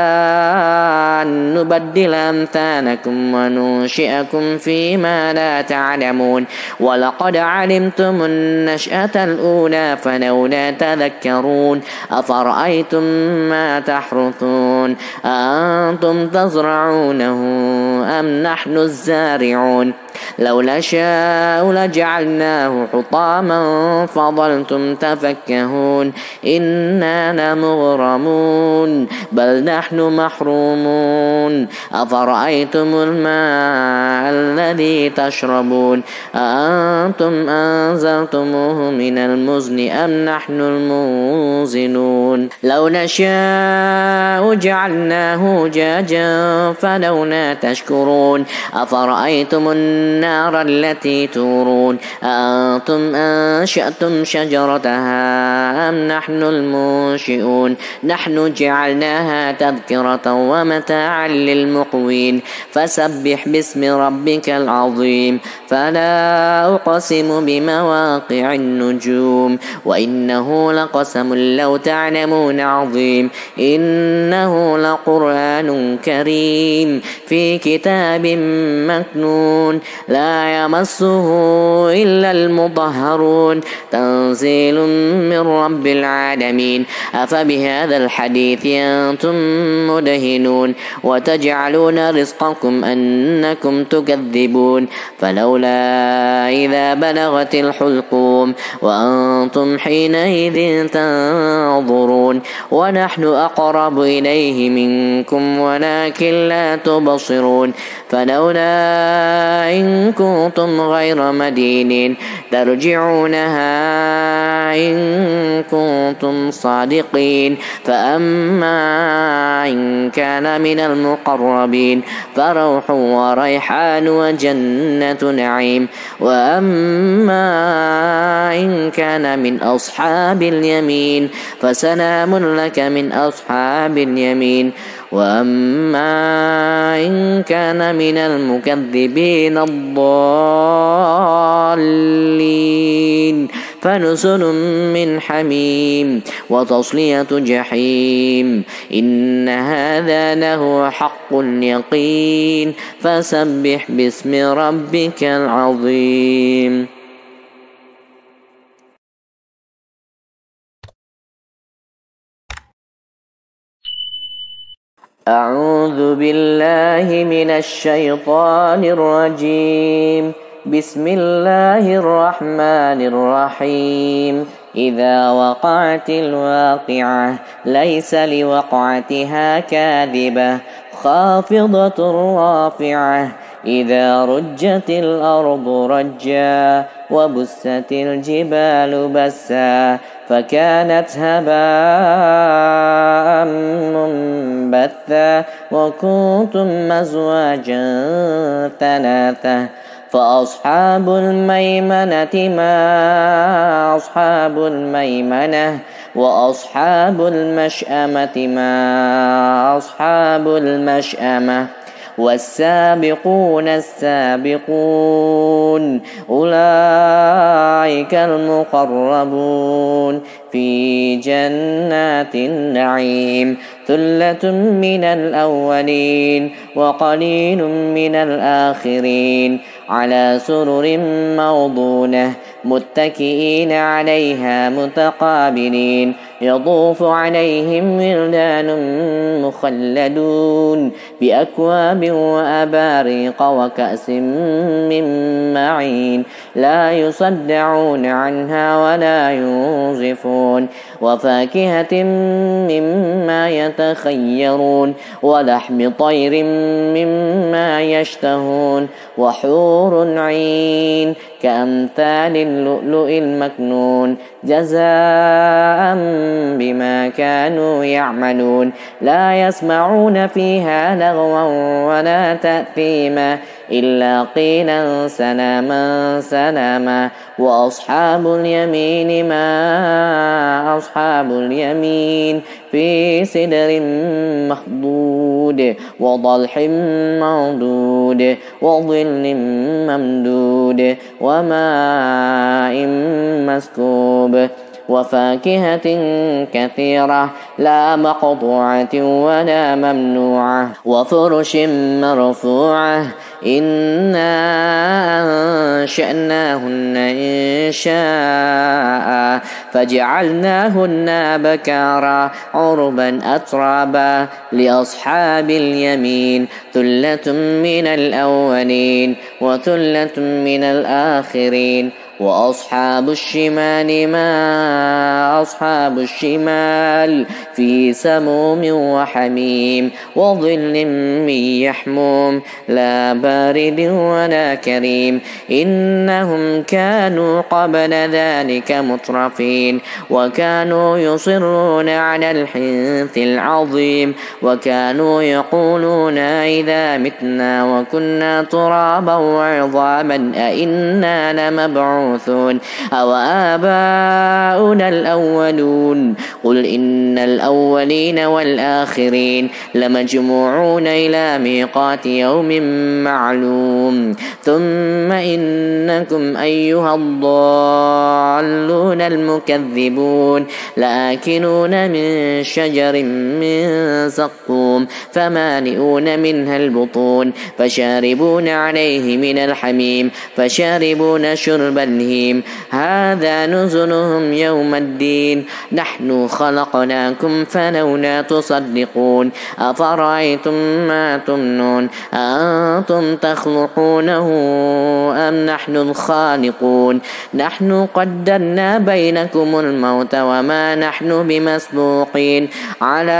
أن نبدل أمثالكم وننشئكم فيما لا تعلمون ولقد علمتم النشأة الأولى فلولا تذكرون أفرأيتم ما تحرثون أأنتم تزرعونه أم نحن الزارعون لو نشاء لجعلناه حطاما فظلتم تفكهون إنا لمغرمون بل نحن محرومون أفرأيتم الماء الذي تشربون أأنتم أنزلتموه من المزن أم نحن المنزلون لو نشاء جعلناه جاجا فلولا تشكرون أفرأيتم النار التي تورون أأنتم أنشأتم شجرتها أم نحن المنشئون نحن جعلناها تذكرة ومتاعا للمقوين فسبح باسم ربك العظيم فلا أقسم بمواقع النجوم وإنه لقسم لو تعلمون عظيم إنه لقرآن كريم في كتاب مكنون لا يمسه إلا المطهرون تنزيل من رب العالمين أفبهذا الحديث أنتم مدهنون وتجعلون رزقكم أنكم تكذبون فلولا إذا بلغت الحلقوم وأنتم حينئذ تنظرون ونحن أقرب إليه منكم ولكن لا تبصرون فلولا إن كنتم غير مدينين ترجعونها إن كنتم صادقين فأما إن كان من المقربين فروح وريحان وجنة نعيم وأما إن كان من أصحاب اليمين فسلام لك من أصحاب اليمين وأما إن كان من المكذبين الضالين فنزل من حميم وتصلية جحيم إن هذا لهو حق اليقين فسبح باسم ربك العظيم أعوذ بالله من الشيطان الرجيم بسم الله الرحمن الرحيم إذا وقعت الواقعة ليس لوقعتها كاذبة خافضة رافعة إذا رجت الأرض رجا وبست الجبال بسا فكانت هباء منبثا وكنتم أزواجا ثلاثة فأصحاب الميمنة ما أصحاب الميمنة وأصحاب المشأمة ما أصحاب المشأمة والسابقون السابقون أولئك المقربون في جنات النعيم ثلة من الأولين وقليل من الآخرين على سرر موضونة متكئين عليها متقابلين يطوف عليهم ولدان مخلدون بأكواب وأباريق وكأس من معين لا يصدعون عنها ولا ينزفون وفاكهة مما يتخيرون ولحم طير مما يشتهون وحور عين كأمثال اللؤلؤ المكنون جزاء بما كانوا يعملون لا يسمعون فيها لغوا ولا تأثيما إلا قيلا سلاما سلاما وأصحاب اليمين ما أصحاب اليمين في سدر مخضود وضلح منضود وظل ممدود وماء مسكوب وفاكهة كثيرة لا مقطوعة ولا ممنوعة وفرش مرفوعة إنا أنشأناهن إنشاء فجعلناهن بكارا عربا أترابا لأصحاب اليمين ثلة من الأولين وثلة من الآخرين وأصحاب الشمال ما أصحاب الشمال في سموم وحميم وظل من يحموم لا بارد ولا كريم إنهم كانوا قبل ذلك مترفين وكانوا يصرون على الحنث العظيم وكانوا يقولون إذا متنا وكنا ترابا وعظاما أئنا لمبعوثون أو آباؤنا الأولون قل إن الأولين والآخرين لمجموعون إلى ميقات يوم معلوم ثم إنكم أيها الضالون المكذبون لآكلون من شجر من زقوم فمالئون منها البطون فشاربون عليه من الحميم فشاربون شرب الهيم هذا نزلهم يوم الدين نحن خلقناكم فلولا تصدقون أفرأيتم ما تمنون أأنتم تخلقونه أم نحن الخالقون نحن قدرنا بينكم الموت وما نحن بمسبوقين على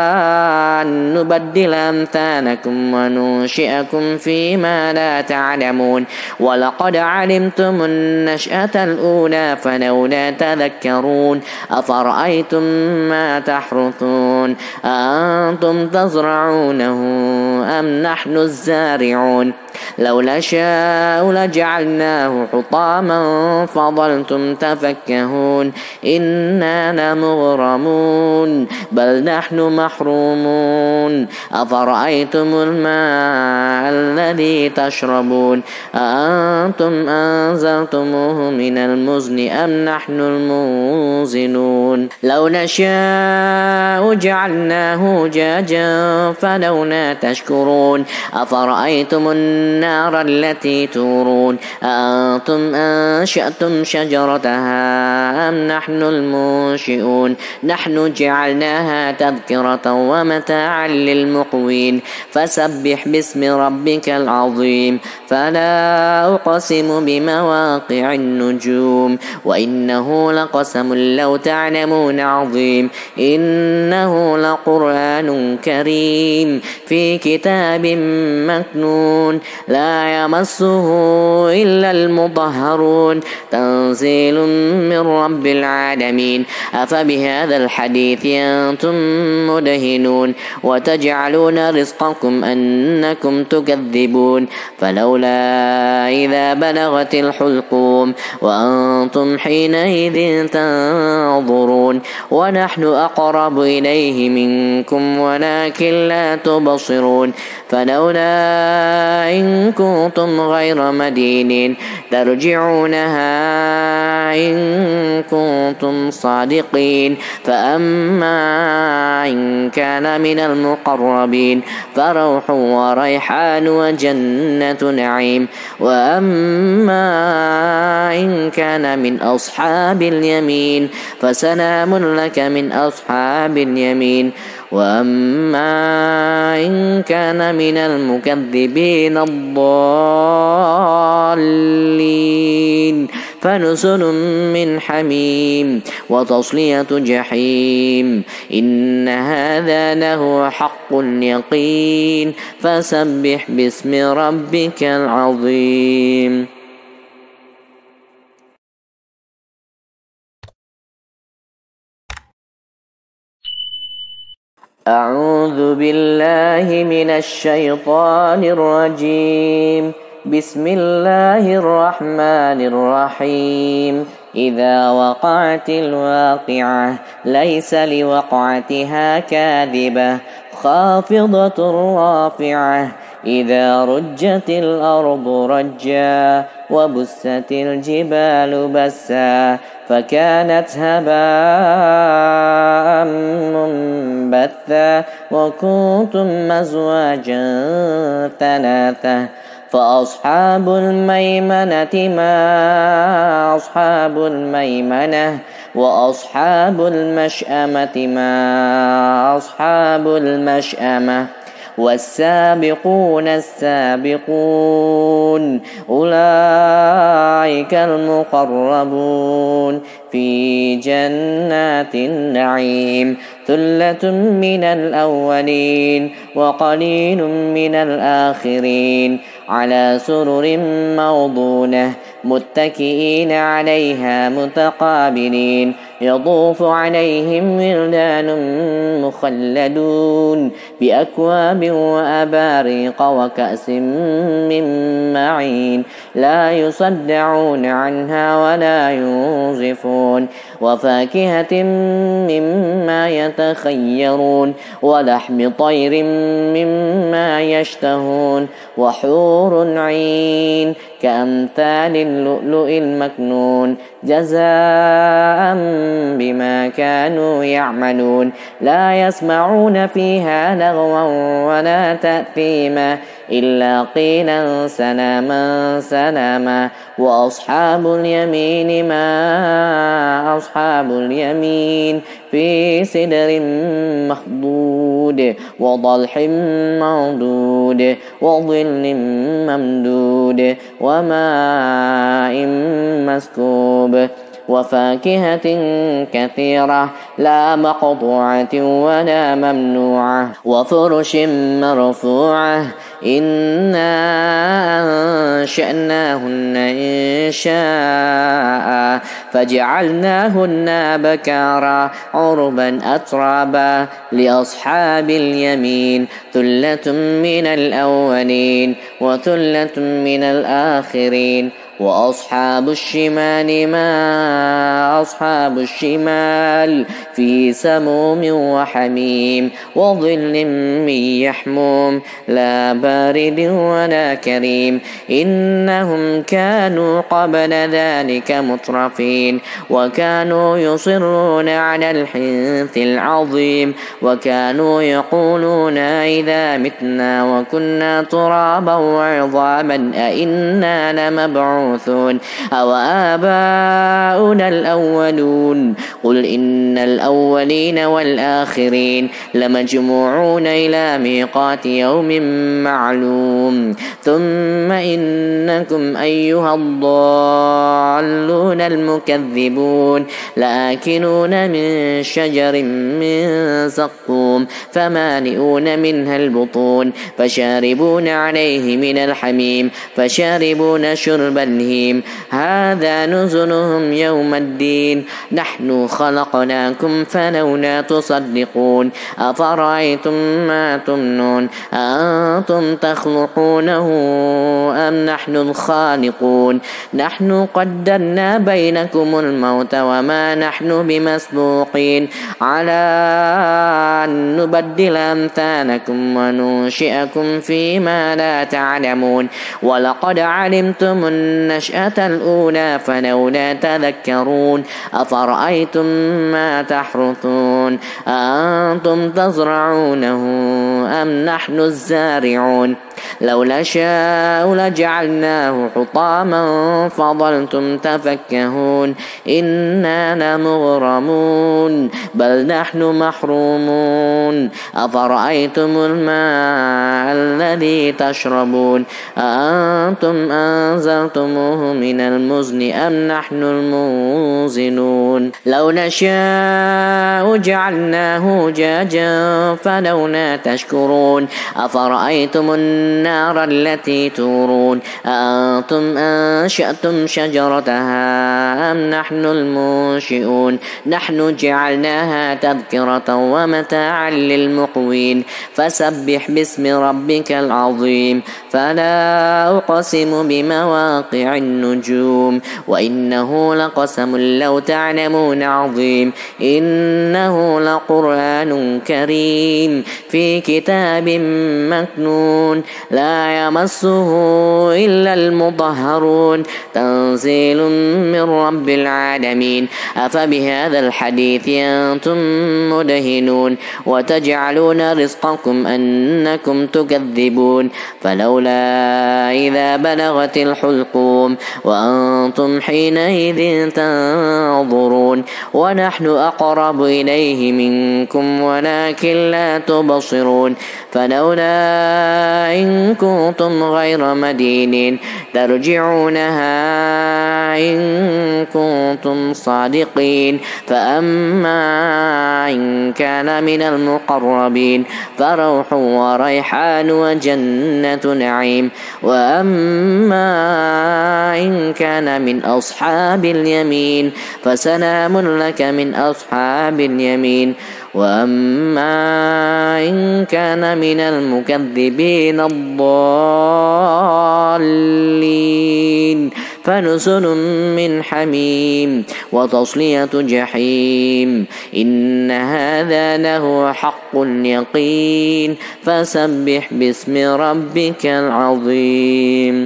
أن نبدل أمثالكم وننشئكم فيما لا تعلمون ولقد علمتم النشأة الأولى فلولا تذكرون أفرأيتم ما تحرثون أأنتم تزرعونه أم نحن الزارعون لو نشاء لجعلناه حطاما فظلتم تفكهون إنا لمغرمون بل نحن محرومون أفرأيتم الماء الذي تشربون أأنتم أنزلتموه من المزن أم نحن المنزلون لو نشاء جعلناه جاجا فلولا تشكرون أفرأيتم النار التي تورون أأنتم أنشأتم شجرتها أم نحن المنشئون نحن جعلناها تذكرة ومتاعا للمقوين فسبح باسم ربك العظيم فلا أقسم بمواقع النجوم وإنه لقسم لو تعلمون عظيم إنه لقرآن كريم في كتاب مكنون لا يمسه إلا المطهرون تنزيل من رب العالمين أفبهذا الحديث أنتم مدهنون وتجعلون رزقكم أنكم تكذبون فلولا إذا بلغت الحلقوم وأنتم حينئذ تنظرون ونحن أقرب إليه منكم ولكن لا تبصرون فلولا إن كنتم غير مدينين ترجعونها إن كنتم صادقين. فأما إن كان من المقربين فروح وريحان وجنة نعيم. وأما إن كان من أصحاب اليمين فسلام لك من أصحاب اليمين. وأما إن كان من المكذبين الضالين فنزل من حميم وتصلية جحيم. إن هذا لهو حق اليقين. فسبح باسم ربك العظيم. أعوذ بالله من الشيطان الرجيم. بسم الله الرحمن الرحيم. إذا وقعت الواقعة ليس لوقعتها كاذبة خافضة رافعة. إذا رجت الأرض رجا وبست الجبال بسا فكانت هباء منبثا وكنتم أزواجا ثلاثة. فأصحاب الميمنة ما أصحاب الميمنة. وأصحاب المشأمة ما أصحاب المشأمة. والسابقون السابقون أولئك المقربون في جنات النعيم. ثلة من الأولين وقليل من الآخرين. على سرر موضونة متكئين عليها متقابلين. يطوف عليهم ولدان مخلدون بأكواب وأباريق وكأس من معين لا يصدعون عنها ولا ينزفون. وفاكهة مما يتخيرون ولحم طير مما يشتهون. وحور عين كأمثال اللؤلؤ المكنون جزاء بما كانوا يعملون. لا يسمعون فيها لغوا ولا تأثيما إلا قيلا سلاما سلاما. وأصحاب اليمين ما أصحاب اليمين في سدر مخضود وضلح منضود وظل ممدود وماء مسكوب. وفاكهة كثيرة لا مقطوعة ولا ممنوعة. وفرش مرفوعة. إنا أنشأناهن إنشاء فجعلناهن أبكارا عربا أترابا لأصحاب اليمين. ثلة من الأولين وثلة من الآخرين. وأصحاب الشمال ما أصحاب الشمال في سموم وحميم وظل من يحموم لا بارد ولا كريم. إنهم كانوا قبل ذلك مترفين وكانوا يصرون على الحنث العظيم. وكانوا يقولون إذا متنا وكنا ترابا وعظاما أئنا لمبعوثون أو آباؤنا الأولون. قل إن الأولين والآخرين لمجموعون إلى ميقات يوم معلوم. ثم إنكم أيها الضالون المكذبون لآكلون من شجر من زقوم فمالئون منها البطون فشاربون عليه من الحميم فشاربون شرب الهيم. هذا نزلهم يوم الدين. نحن خلقناكم فلولا تصدقون. أفرأيتم ما تمنون أنتم تخلقونه أم نحن الخالقون. نحن قدرنا بينكم الموت وما نحن بمسبوقين على أن نبدل أمثالكم وننشئكم فيما لا تعلمون. ولقد علمتم النشأة الأولى فلولا تذكرون أفرأيتم ما تحرثون أأنتم تزرعونه أم نحن الزارعون لو نشاء لجعلناه حطاما فظلتم تفكهون إنا لمغرمون بل نحن محرومون أفرأيتم الماء الذي تشربون أأنتم أنزلتموه من المزن أم نحن المنزلون لو نشاء جعلناه جاجا فلولا تشكرون أفرأيتم النار التي تورون أأنتم أنشأتم شجرتها أم نحن المنشئون نحن جعلناها تذكرة ومتاعا للمقوين فسبح باسم ربك العظيم فلا أقسم بمواقع النجوم وإنه لقسم لو تعلمون عظيم إنه لقرآن كريم في كتاب مكنون لا يمسه إلا المطهرون تنزيل من رب العالمين أفبهذا الحديث أنتم مدهنون وتجعلون رزقكم أنكم تكذبون فلولا إذا بلغت الحلقوم وأنتم حينئذ تنظرون ونحن أقرب إليه منكم ولكن لا تبصرون فلولا إن كنتم غير مدينين ترجعونها إن كنتم صادقين فأما إن كان من المقربين فروح وريحان وجنة نعيم وأما إن كان من أصحاب اليمين فسلام لك من أصحاب اليمين وأما إن كان من المكذبين الضالين فنزل من حميم وتصلية جحيم إن هذا له حق اليقين فسبح باسم ربك العظيم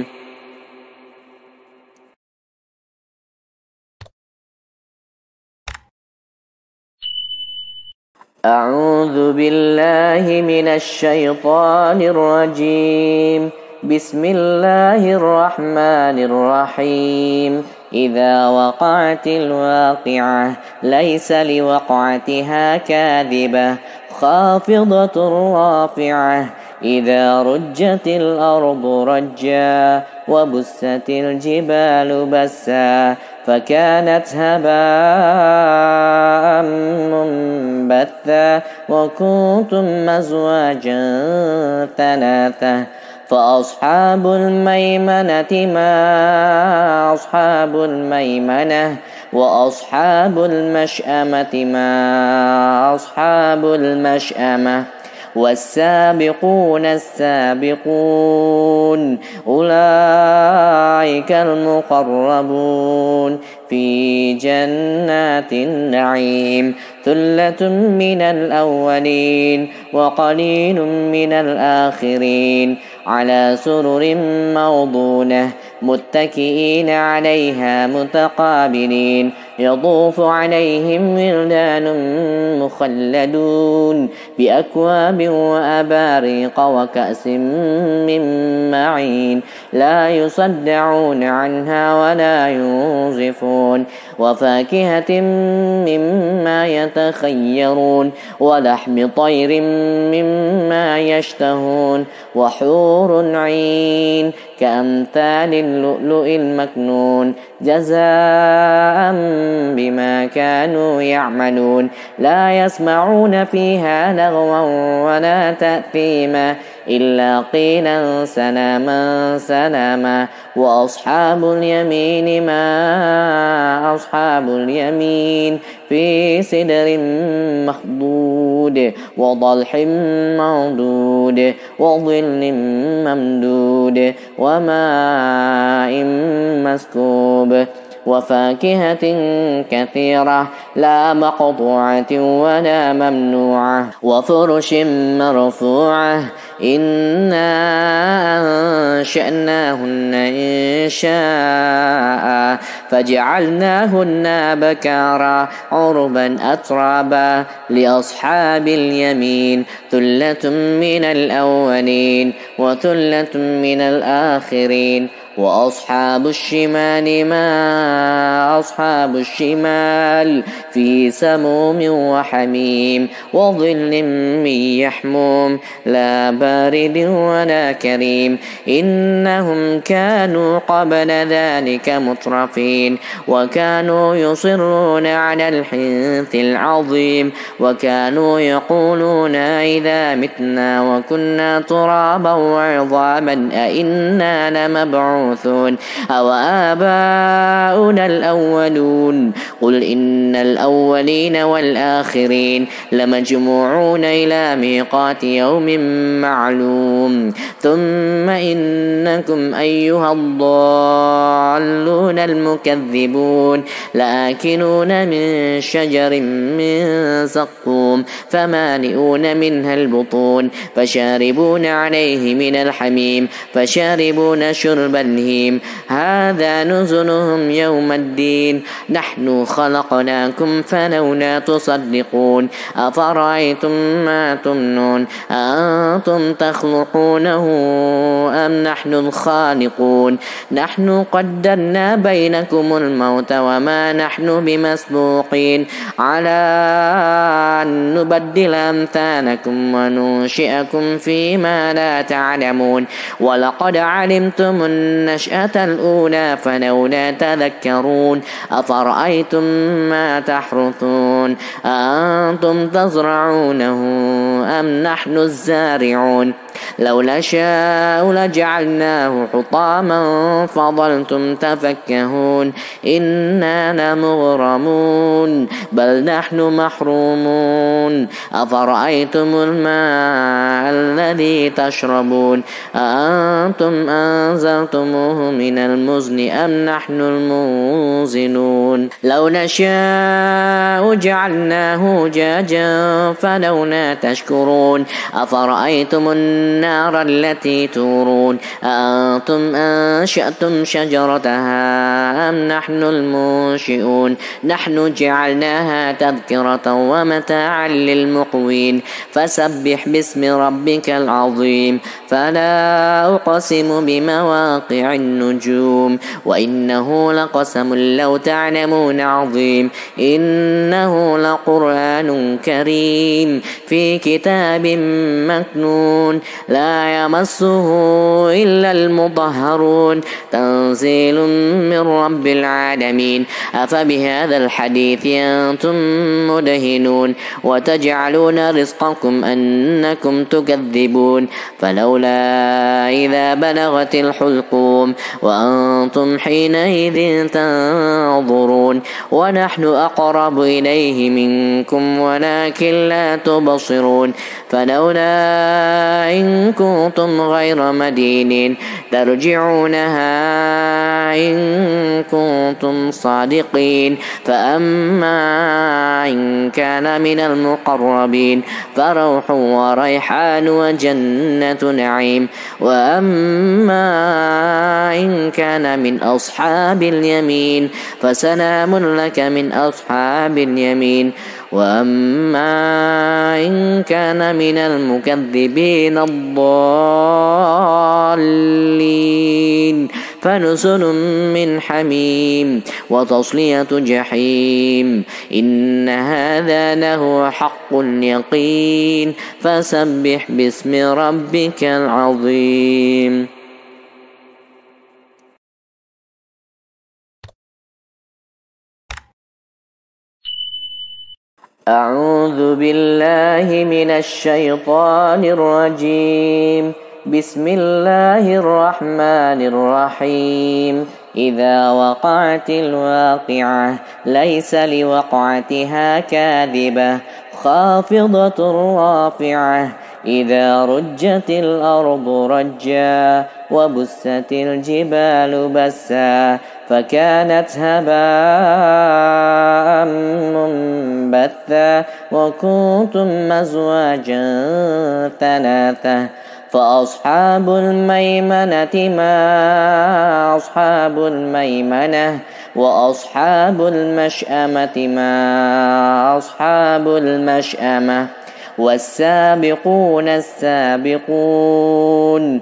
أعوذ بالله من الشيطان الرجيم بسم الله الرحمن الرحيم إذا وقعت الواقعة ليس لوقعتها كاذبة خافضة رافعة إذا رجت الأرض رجا وبست الجبال بسا فكانت هباء منبثا وكنتم أزواجا ثلاثة فأصحاب الميمنة ما أصحاب الميمنة وأصحاب المشأمة ما أصحاب المشأمة والسابقون السابقون أولئك المقربون في جنات النعيم ثلة من الأولين وقليل من الآخرين على سرر موضونة متكئين عليها متقابلين يطوف عليهم ولدان مخلدون بأكواب وأباريق وكأس من معين لا يصدعون عنها ولا ينزفون وفاكهة مما يتخيرون ولحم طير مما يشتهون وحور عين كأمثال اللؤلؤ المكنون جزاء بما كانوا يعملون لا يسمعون فيها لغوا ولا تأثيما إلا قيلا سلاما سلاما وأصحاب اليمين ما أصحاب اليمين في سدر مخضود وضلح منضود وظل ممدود وماء مسكوب وفاكهة كثيرة لا مقطوعة ولا ممنوعة وفرش مرفوعة إنا أنشأناهن إنشاء فجعلناهن بكارا عربا أترابا لأصحاب اليمين ثلة من الأولين وثلة من الآخرين وأصحاب الشمال ما أصحاب الشمال في سموم وحميم وظل من يحموم لا بارد ولا كريم إنهم كانوا قبل ذلك مترفين وكانوا يصرون على الحنث العظيم وكانوا يقولون إذا متنا وكنا ترابا وعظاما أئنا لمبعوثون أو آباؤنا الأولون قل إن الأولين والآخرين لمجموعون إلى ميقات يوم معلوم ثم إنكم أيها الضالون المكذبون لآكلون من شجر من زقوم فمالئون منها البطون فشاربون عليه من الحميم فشاربون شرب الهيم هذا نزلهم يوم الدين نحن خلقناكم فلولا تصدقون أفرأيتم ما تمنون أنتم تخلقونه أم نحن الخالقون نحن قدرنا بينكم الموت وما نحن بمسبوقين على أن نبدل أمثالكم وننشئكم فيما لا تعلمون ولقد علمتم النشأة الأولى فلولا تذكرون أفرأيتم ما تحرثون أأنتم تزرعونه أم نحن الزارعون لو نشاء لجعلناه حطاما فظلتم تفكهون إنا لمغرمون بل نحن محرومون أفرأيتم الماء الذي تشربون أأنتم أنزلتموه من المزن أم نحن المنزلون لو نشاء جعلناه جاجا فلولا تشكرون أفرأيتم النار التي تورون أأنتم أنشأتم شجرتها أم نحن المنشئون نحن جعلناها تذكرة ومتاعا للمقوين فسبح باسم ربك العظيم فلا أقسم بمواقع النجوم وإنه لقسم لو تعلمون عظيم إنه لقرآن كريم في كتاب مكنون لا يمسه إلا المطهرون تنزيل من رب العالمين أفبهذا الحديث أنتم مدهنون وتجعلون رزقكم أنكم تكذبون فلولا إذا بلغت الحلقوم وأنتم حينئذ تنظرون ونحن أقرب إليه منكم ولكن لا تبصرون فلولا إن كنتم غير مدينين ترجعونها إن كنتم صادقين فأما إن كان من المقربين فروح وريحان وجنة نعيم وأما إن كان من أصحاب اليمين فسلام لك من أصحاب اليمين وأما إن كان من المكذبين الضالين فنزل من حميم وتصلية جحيم إن هذا له حق اليقين فسبح باسم ربك العظيم أعوذ بالله من الشيطان الرجيم بسم الله الرحمن الرحيم إذا وقعت الواقعة ليس لوقعتها كاذبة خافضة رافعة إذا رجت الأرض رجا وبست الجبال بسا فكانت هباء منبثا وكنتم أزواجا ثلاثة فأصحاب الميمنة ما أصحاب الميمنة وأصحاب المشأمة ما أصحاب المشأمة والسابقون السابقون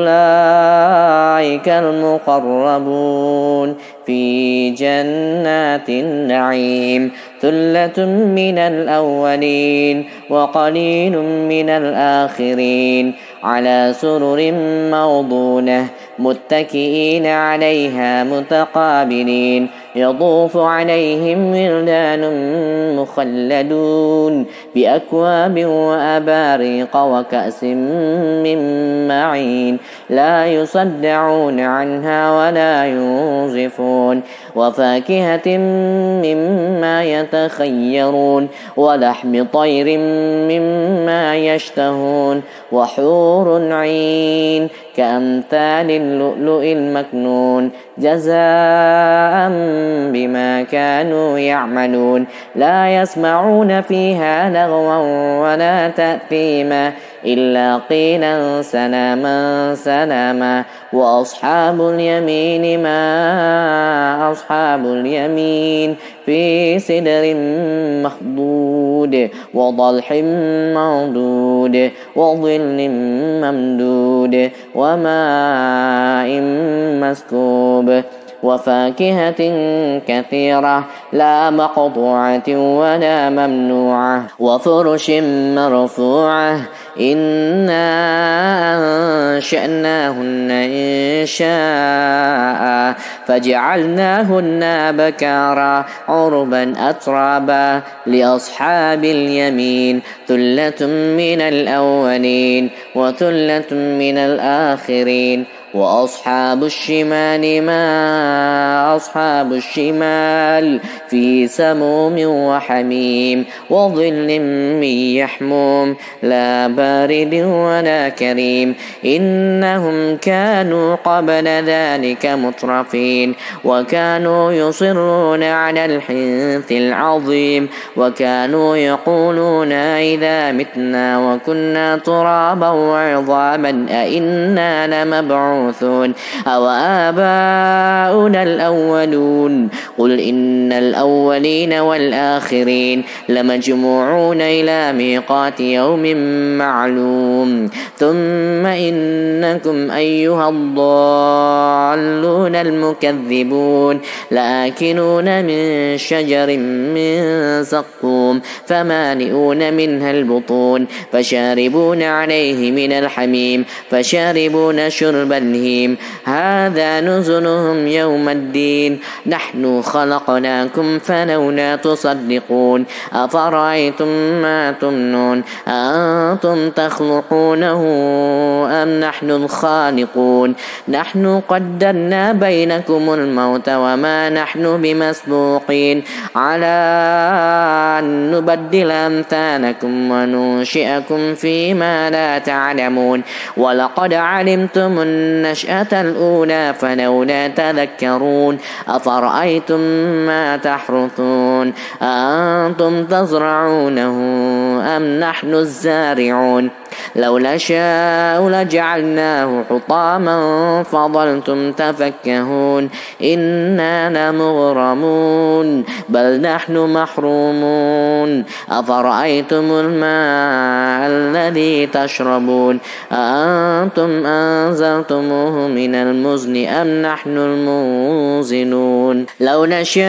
أولئك المقربون في جنات النعيم ثلة من الأولين وقليل من الآخرين على سرر موضونة متكئين عليها متقابلين يطوف عليهم ولدان مخلدون بأكواب وأباريق وكأس من معين لا يصدعون عنها ولا ينزفون وفاكهة مما يتخيرون ولحم طير مما يشتهون وحور عين كأمثال اللؤلؤ المكنون جزاء بما كانوا يعملون لا يسمعون فيها لغوا ولا تأثيما إلا قيلا سلاما سلاما وأصحاب اليمين ما أصحاب اليمين في سدر مخضود وضلح منضود وظل ممدود وماء مسكوب وفاكهة كثيرة لا مقطوعة ولا ممنوعة وفرش مرفوعة إنا أنشأناهن إنشاء فجعلناهن بكارا عربا أترابا لأصحاب اليمين ثلة من الأولين وثلة من الآخرين وأصحاب الشمال ما أصحاب الشمال في سموم وحميم وظل من يحموم لا بارد ولا كريم إنهم كانوا قبل ذلك مترفين وكانوا يصرون على الحنث العظيم وكانوا يقولون إذا متنا وكنا ترابا وعظاما أئنا لمبعوثون أو آباؤنا الأولون قل إن الأولين والآخرين لمجموعون إلى ميقات يوم معلوم ثم إنكم أيها الضالون المكذبون لآكلون من شجر من زقوم فمالئون منها البطون فشاربون عليه من الحميم فشاربون شرب الهيم هذا نزلهم يوم الدين نحن خلقناكم فلولا تصدقون أفرأيتم ما تمنون أنتم تخلقونه أم نحن الخالقون نحن قدرنا بينكم الموت وما نحن بمسبوقين على أن نبدل أمثالكم وننشئكم فيما لا تعلمون ولقد علمتم النشأة الأولى فلولا تذكرون أفرأيتم ما تحرثون أأنتم تزرعونه أم نحن الزارعون لو نشاء لجعلناه حطاما فظلتم تفكهون إنا لمغرمون بل نحن محرومون أفرأيتم الماء الذي تشربون أأنتم أنزلتموه من المزن أم نحن المنزلون لو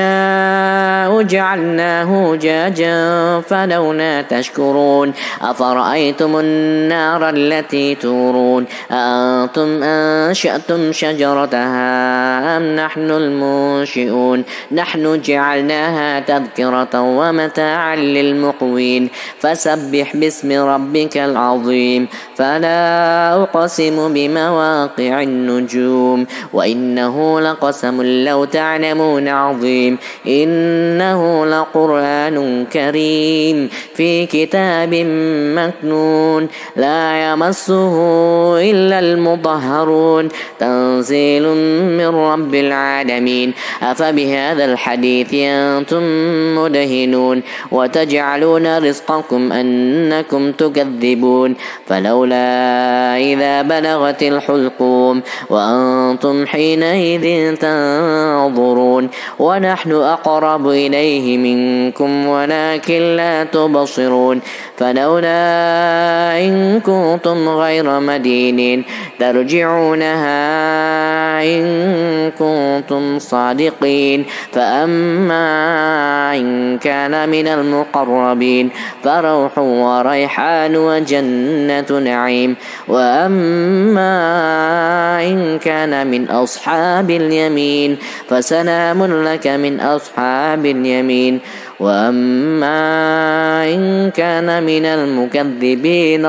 نشاء جعلناه جاجا فلولا تشكرون أفرأيتم النار التي تورون أأنتم أنشأتم شجرتها أم نحن المنشئون نحن جعلناها تذكرة ومتاعا للمقوين فسبح باسم ربك العظيم فلا أقسم بمواقع النجوم وإنه لقسم لو تعلمون عظيم إنه لقرآن كريم في كتاب مكنون لا يمسه إلا المطهرون تنزيل من رب العالمين أفبهذا الحديث أنتم مدهنون وتجعلون رزقكم أنكم تكذبون فلولا إذا بلغت الحلقوم وأنتم حينئذ تنظرون ونحن أقرب إليه منكم ولكن لا تبصرون فلولا إن كنتم غير مدينين ترجعونها إن كنتم صادقين فأما إن كان من المقربين فروح وريحان وجنة نعيم وأما إن كان من أصحاب اليمين فسلام لك من أصحاب اليمين وأما إن كان من المكذبين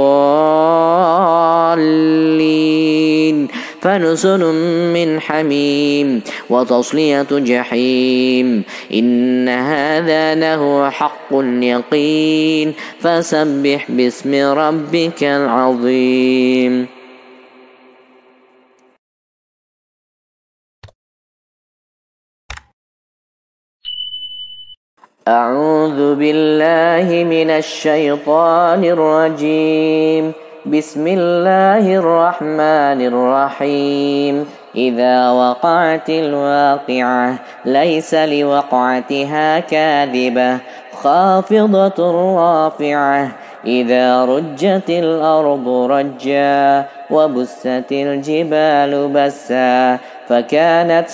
الضالين فنزل من حميم وتصلية جحيم إن هذا لهو حق اليقين فسبح باسم ربك العظيم. أعوذ بالله من الشيطان الرجيم. بسم الله الرحمن الرحيم. إذا وقعت الواقعة ليس لوقعتها كاذبة خافضة رافعة إذا رجت الأرض رجا وبست الجبال بسا فكانت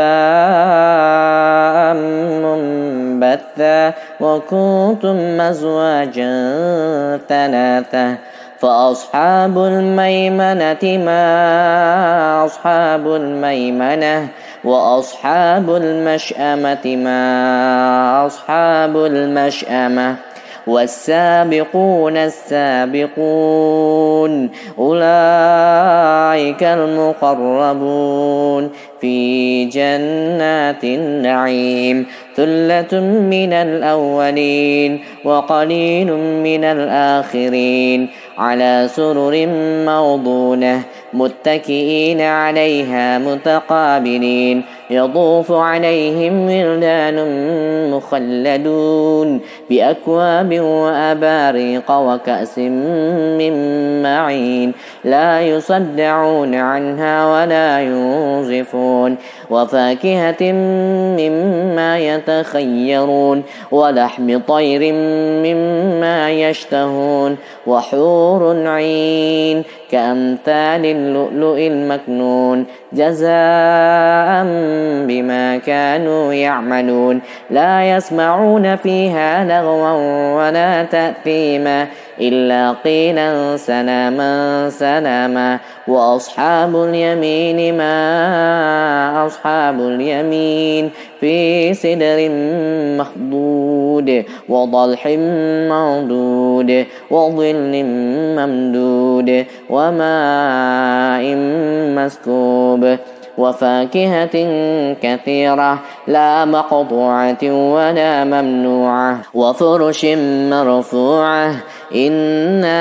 هباء منبثا وكنتم أزواجا ثلاثة فأصحاب الميمنة ما أصحاب الميمنة وأصحاب المشأمة ما أصحاب المشأمة والسابقون السابقون أولئك المقربون في جنات النعيم ثلة من الأولين وقليل من الآخرين على سرر موضونة متكئين عليها متقابلين يطوف عليهم ولدان مخلدون بأكواب وأباريق وكأس من معين لا يصدعون عنها ولا ينزفون وفاكهة مما يتخيرون ولحم طير مما يشتهون وحور عين كأمثال اللؤلؤ المكنون جزاء بما كانوا يعملون لا يسمعون فيها لغوا ولا تأثيما إلا قيلا سلاما سلاما وأصحاب اليمين ما أصحاب اليمين في سدر مخضود وضلح منضود وظل ممدود وماء مسكوب وفاكهة كثيرة لا مقطوعة ولا ممنوعة وفرش مرفوعة إنا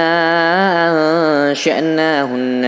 أنشأناهن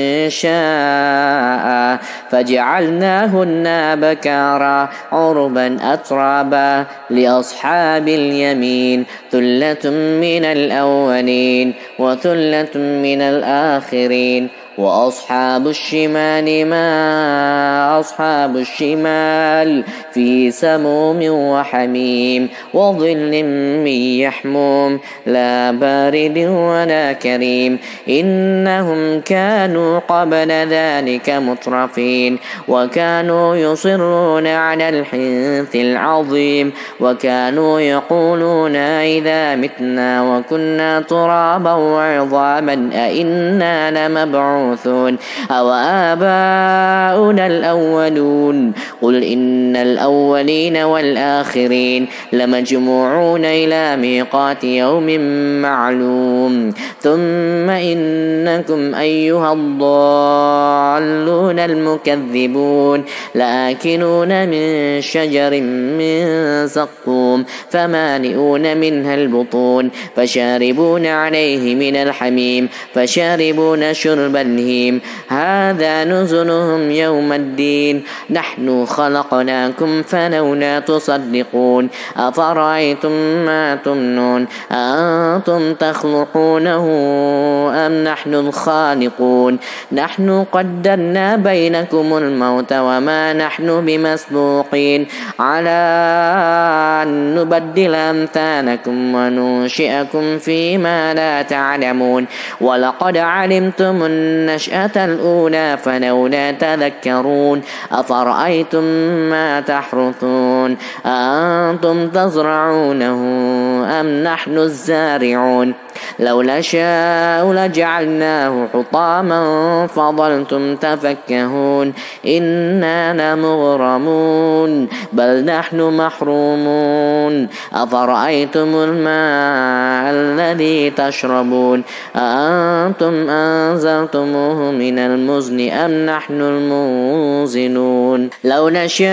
إنشاء فجعلناهن بكارا عربا أترابا لأصحاب اليمين ثلة من الأولين وثلة من الآخرين وأصحاب الشمال ما أصحاب الشمال في سموم وحميم وظل من يحموم لا بارد ولا كريم إنهم كانوا قبل ذلك مترفين وكانوا يصرون على الحنث العظيم وكانوا يقولون إذا متنا وكنا ترابا وعظاما أئنا لمبعوثون لمبعوثون أو آباؤنا الأولون قل إن الأولين والآخرين لمجموعون إلى ميقات يوم معلوم ثم إنكم أيها الضالون المكذبون لآكلون من شجر من زقوم فمالئون منها البطون فشاربون عليه من الحميم فشاربون شرب الهيم هذا نزلهم يوم الدين نحن خلقناكم فلولا تصدقون أفرأيتم ما تمنون أأنتم تخلقونه أم نحن الخالقون نحن قدرنا بينكم الموت وما نحن بمسبوقين على أن نبدل أمثالكم وننشئكم فيما لا تعلمون ولقد علمتم النشأة الأولى فلولا تذكرون أفرأيتم ما تحرثون أأنتم تزرعونه أم نحن الزارعون لو نشاء لجعلناه حطاما فظلتم تفكهون إنا لمغرمون بل نحن محرومون أفرأيتم الماء الذي تشربون أأنتم أنزلتموه من المزن أم نحن المنزلون لو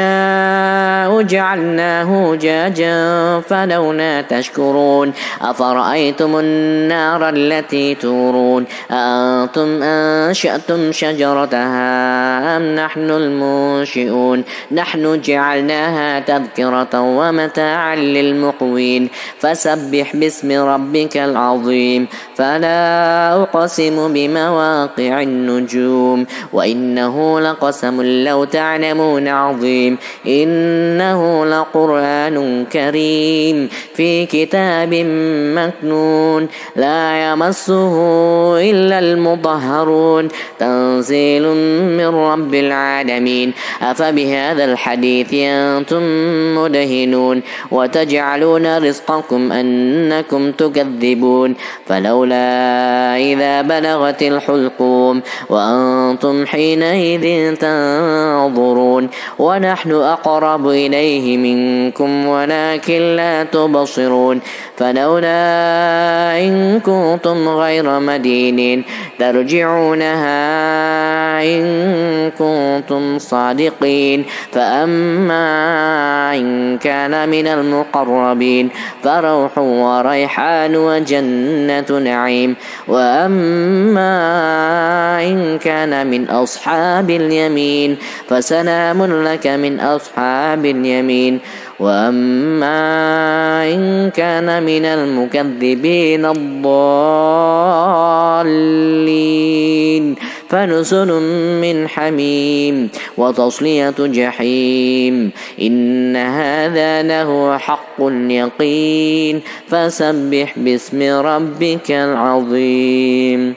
نشاء جعلناه جاجا فلولا تشكرون أفرأيتم النار التي تورون أأنتم أنشأتم شجرتها أم نحن المنشئون نحن جعلناها تذكرة ومتاعا للمقوين فسبح باسم ربك العظيم فلا أقسم بمواقع النجوم وإنه لقسم لو تعلمون عظيم إنه لقرآن كريم في كتاب مكنون لا يمسه إلا المطهرون تنزيل من رب العالمين أفبهذا الحديث أنتم مدهنون وتجعلون رزقكم أنكم تكذبون فلولا إذا بلغت الحلقوم وأنتم حينئذ تنظرون ونحن أقرب إليه منكم ولكن لا تبصرون فلولا إن كنتم غير مدينين ترجعونها إن كنتم صادقين فأما إن كان من المقربين فروح وريحان وجنة نعيم وأما إن كان من أصحاب اليمين فسلام لك من أصحاب اليمين وأما إن كان من المكذبين الضالين فنزل من حميم وتصلية جحيم إن هذا له حق اليقين فسبح باسم ربك العظيم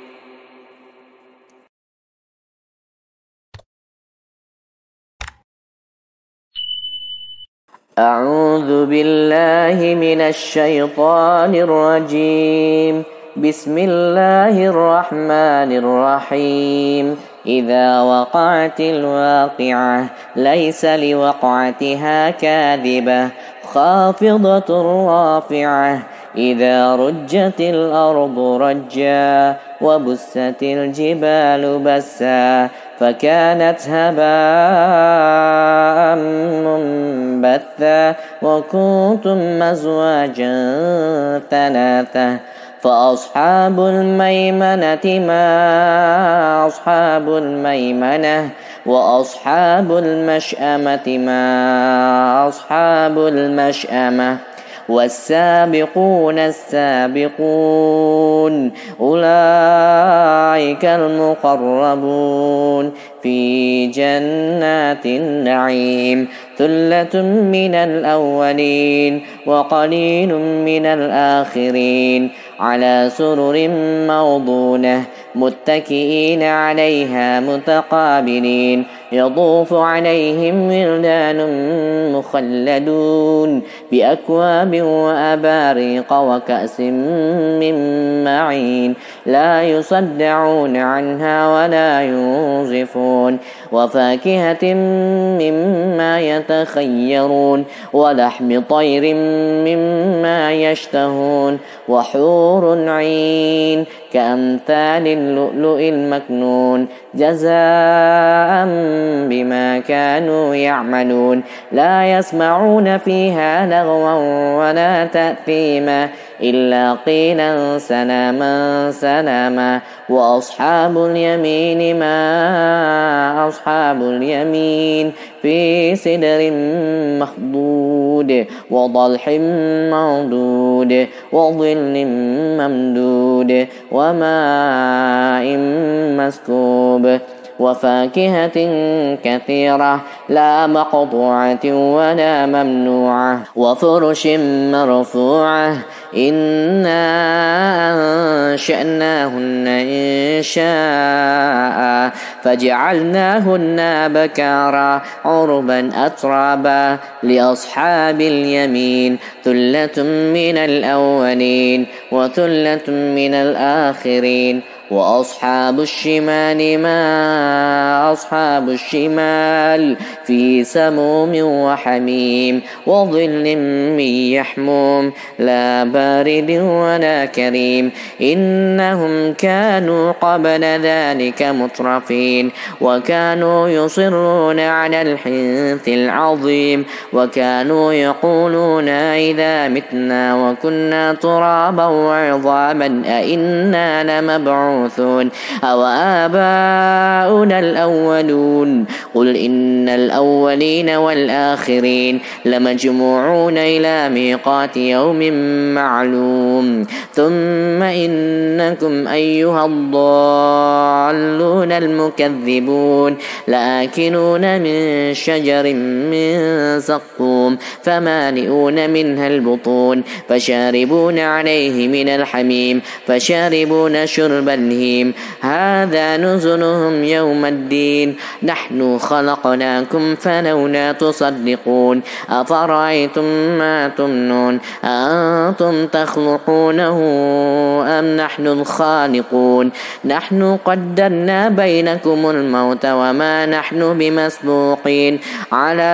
أعوذ بالله من الشيطان الرجيم بسم الله الرحمن الرحيم إذا وقعت الواقعة ليس لوقعتها كاذبة خافضة رافعة إذا رجت الأرض رجا وبست الجبال بسا فكانت هباء منبثا وكنتم أزواجا ثلاثة فأصحاب الميمنة ما أصحاب الميمنة وأصحاب المشأمة ما أصحاب المشأمة والسابقون السابقون أولئك المقربون في جنات النعيم ثلة من الأولين وقليل من الآخرين على سرر موضونة متكئين عليها متقابلين يطوف عليهم ولدان مخلدون بأكواب وأباريق وكأس من معين لا يصدعون عنها ولا ينزفون وفاكهة مما يتخيرون ولحم طير مما يشتهون وحور عين كأمثال اللؤلؤ المكنون جزاء بما كانوا يعملون لا يسمعون فيها لغوا ولا تأثيما إلا قيلا سلاما سلاما وأصحاب اليمين ما أصحاب اليمين في سدر مخضود وضلح منضود وظل ممدود وماء مسكوب وفاكهة كثيرة لا مقطوعة ولا ممنوعة وفرش مرفوعة إنا أنشأناهن إنشاء فجعلناهن بكارا عربا أترابا لأصحاب اليمين ثلة من الأولين وثلة من الآخرين وأصحاب الشمال ما أصحاب الشمال في سموم وحميم وظل من يحموم لا بارد ولا كريم إنهم كانوا قبل ذلك مترفين وكانوا يصرون على الحنث العظيم وكانوا يقولون إذا متنا وكنا ترابا وعظاما أئنا لمبعوثون أو آباؤنا الأولون قل إن الأولين والآخرين لمجموعون إلى ميقات يوم معلوم ثم إنكم أيها الضالون المكذبون لآكلون من شجر من زقوم فمالئون منها البطون فشاربون عليه من الحميم فشاربون شرب الهيم هذا نزلهم يوم الدين نحن خلقناكم فلولا تصدقون أفرأيتم ما تمنون أنتم تخلقونه أم نحن الخالقون نحن قدرنا بينكم الموت وما نحن بمسبوقين على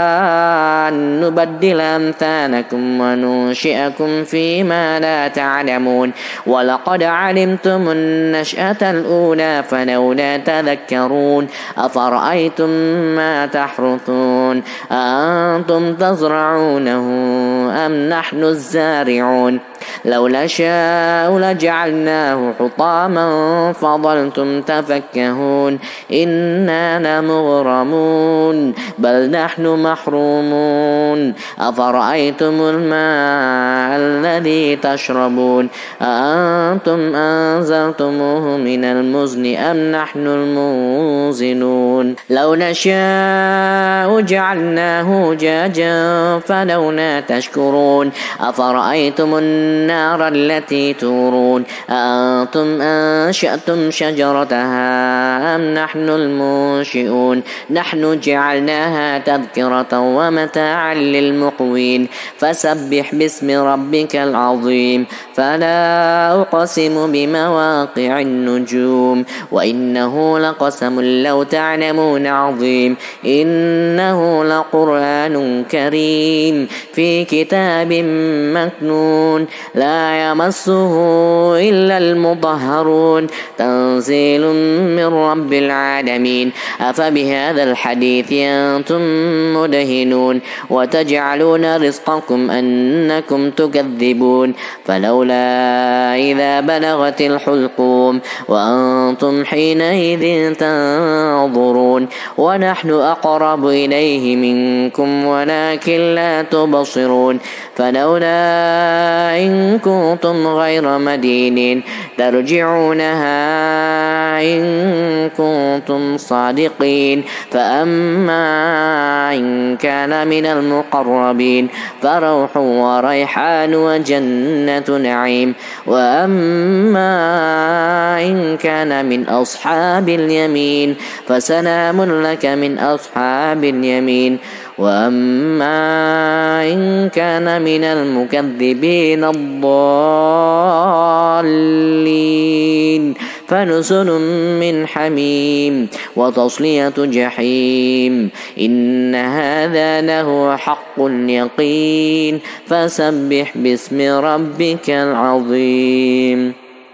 أن نبدل أمثالكم وننشئكم فيما لا تعلمون ولقد علمتم النشأة الأولى فلولا تذكرون أفرأيتم ما تحرثون أأنتم تزرعونه أم نحن الزارعون لو نشاء لجعلناه حطاما فظلتم تفكهون إنا لمغرمون بل نحن محرومون أفرأيتم الماء الذي تشربون أأنتم أنزلتموه من المزن أم نحن المنزلون لو نشاء جعلناه جاجا فلولا تشكرون أفرأيتم النار التي تورون أأنتم أنشأتم شجرتها أم نحن المنشئون نحن جعلناها تذكرة ومتاعا للمقوين فسبح باسم ربك العظيم فلا أقسم بمواقع النجوم وإنه لقسم لو تعلمون عظيم إنه لقرآن كريم في كتاب مكنون لا يمسه إلا المطهرون تنزيل من رب العالمين أفبهذا الحديث أنتم مدهنون وتجعلون رزقكم أنكم تكذبون فلولا إذا بلغت الحلقوم وأنتم حينئذ تنظرون ونحن أقرب إليه منكم ولكن لا تبصرون فلولا إن كنتم غير مدينين ترجعونها إن كنتم صادقين. فأما إن كان من المقربين فروح وريحان وجنة نعيم. وأما إن كان من أصحاب اليمين فسلام لك من أصحاب اليمين. وأما إن كان من المكذبين الضالين فنزل من حميم وتصلية جحيم. إن هذا له حق اليقين فسبح باسم ربك العظيم.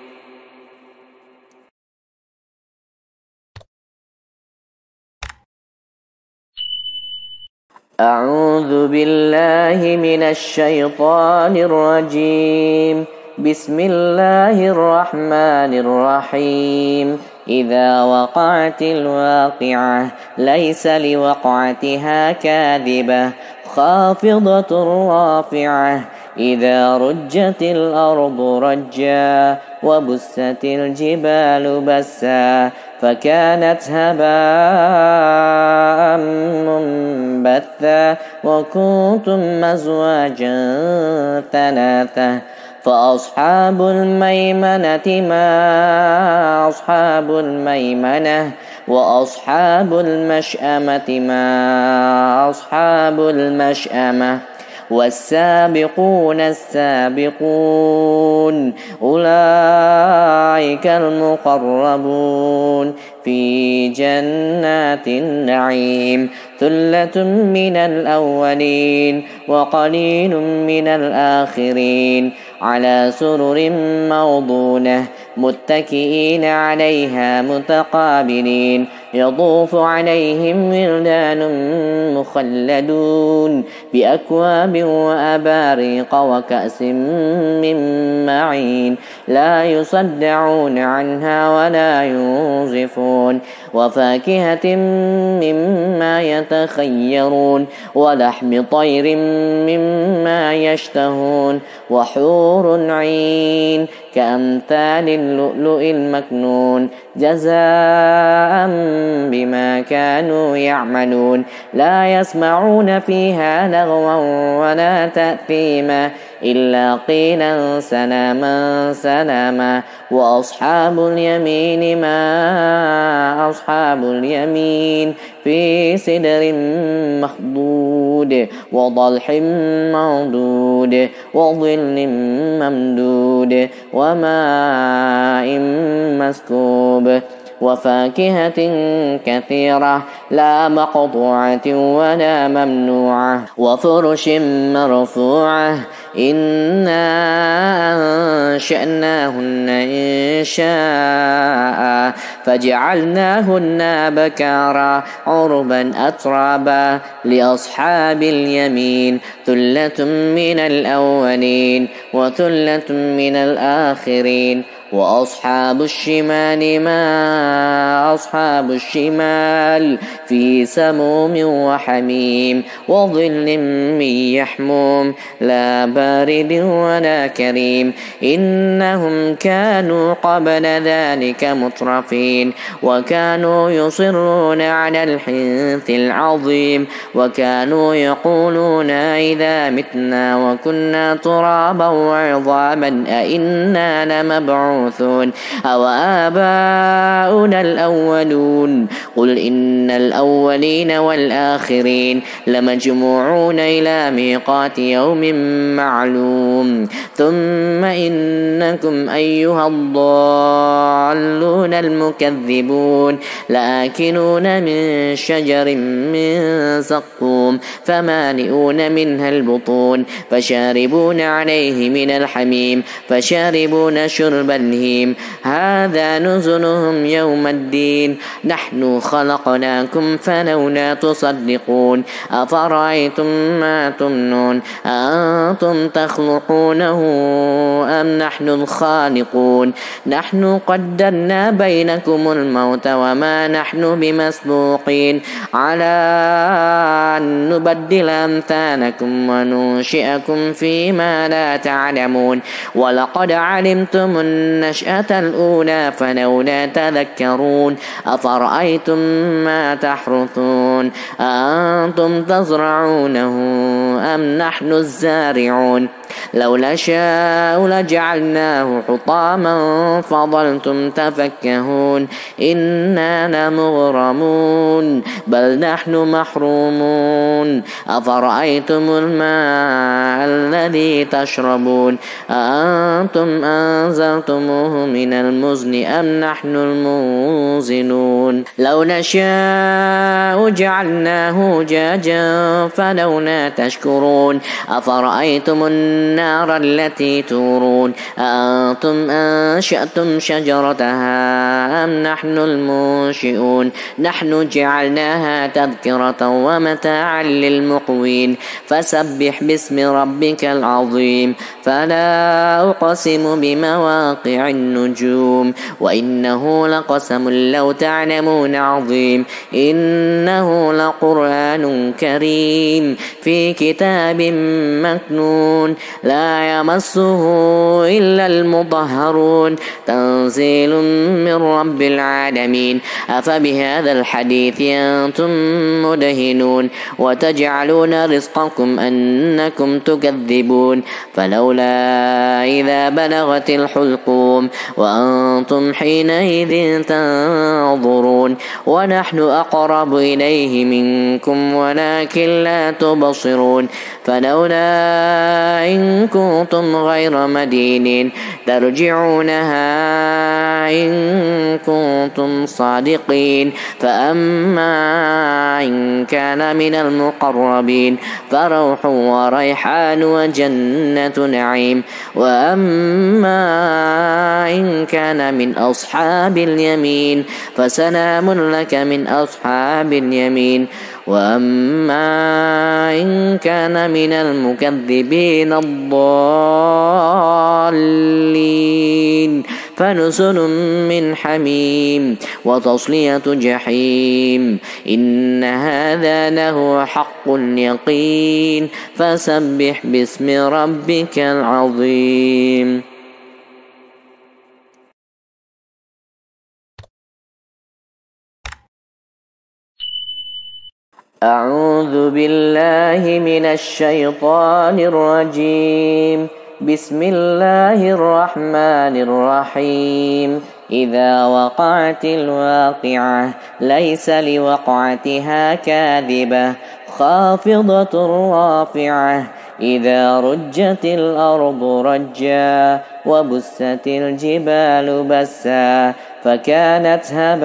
أعوذ بالله من الشيطان الرجيم. بسم الله الرحمن الرحيم. إذا وقعت الواقعة ليس لوقعتها كاذبة خافضة رافعة. إذا رجت الأرض رجا وبست الجبال بسا فكانت هباء منبثا وكنتم أزواجا ثلاثة. فأصحاب الميمنة ما أصحاب الميمنة وأصحاب المشأمة ما أصحاب المشأمة. والسابقون السابقون أولئك المقربون في جنات النعيم. ثلة من الأولين وقليل من الآخرين على سرر موضونة متكئين عليها متقابلين. يطوف عليهم ولدان مخلدون بأكواب وأباريق وكأس من معين لا يصدعون عنها ولا ينزفون. وفاكهة مما يتخيرون ولحم طير مما يشتهون. وحور عين كأمثال اللؤلؤ المكنون جزاء بما كانوا يعملون. لا يسمعون فيها لغوا ولا تأثيما إلا قيلا سلاما سلاما. وأصحاب اليمين ما أصحاب اليمين في سدر مخضود وضلح منضود وظل ممدود وماء مسكوب. وفاكهة كثيرة لا مقطوعة ولا ممنوعة وفرش مرفوعة. إنا أنشأناهن إنشاء فجعلناهن بكارا عربا أترابا. لأصحاب اليمين ثلة من الأولين وثلة من الآخرين. وأصحاب الشمال ما أصحاب الشمال في سموم وحميم وظل من يحموم لا بارد ولا كريم. إنهم كانوا قبل ذلك مترفين وكانوا يصرون على الحنث العظيم وكانوا يقولون إذا متنا وكنا ترابا وعظاما أئنا لمبعوثون أو آباؤنا الأولون. قل إن الأولين والآخرين لمجموعون إلى ميقات يوم معلوم. ثم إنكم أيها الضالون المكذبون لآكلون من شجر من زقوم فمالئون منها البطون فشاربون عليه من الحميم فشاربون شرب حميم هذا نزلهم يوم الدين نحن خلقناكم فلولا تصدقون أفرأيتم ما تمنون أنتم تخلقونه أم نحن الخالقون نحن قدرنا بينكم الموت وما نحن بمسبوقين على أن نبدل أمثالكم وننشئكم فيما لا تعلمون ولقد علمتم النشأة الأولى فلولا تذكرون أفرأيتم ما تحرثون أأنتم تزرعونه أم نحن الزارعون لو نشاء لجعلناه حطاما فظلتم تفكهون إنا لمغرمون بل نحن محرومون أفرأيتم الماء الذي تشربون أأنتم أنزلتموه من المزن أم نحن المنزلون لو نشاء جعلناه جاجا فلولا تشكرون أفرأيتم النار التي تورون أأنتم أنشأتم شجرتها أم نحن المنشئون نحن جعلناها تذكرة ومتاعا للمقوين فسبح باسم ربك العظيم فلا أقسم بمواقع النجوم وإنه لقسم لو تعلمون عظيم إنه لقرآن كريم في كتاب مكنون لا يمسه إلا المطهرون تنزيل من رب العالمين أفبهذا الحديث أنتم مدهنون وتجعلون رزقكم أنكم تكذبون فلولا إذا بلغت الحلقوم وأنتم حينئذ تنظرون ونحن أقرب إليه منكم ولكن لا تبصرون فلولا إن كنتم غير مدينين ترجعونها إن كنتم صادقين فأما إن كان من المقربين فروح وريحان وجنة نعيم وأما إن كان من أصحاب اليمين فسلام لك من أصحاب اليمين وأما إن كان من المكذبين الضالين فنزل من حميم وتصلية جحيم إن هذا له حق اليقين فسبح باسم ربك العظيم أعوذ بالله من الشيطان الرجيم بسم الله الرحمن الرحيم إذا وقعت الواقعة ليس لوقعتها كاذبة خافضة رافعة إذا رجت الأرض رجا وبست الجبال بسا فكانت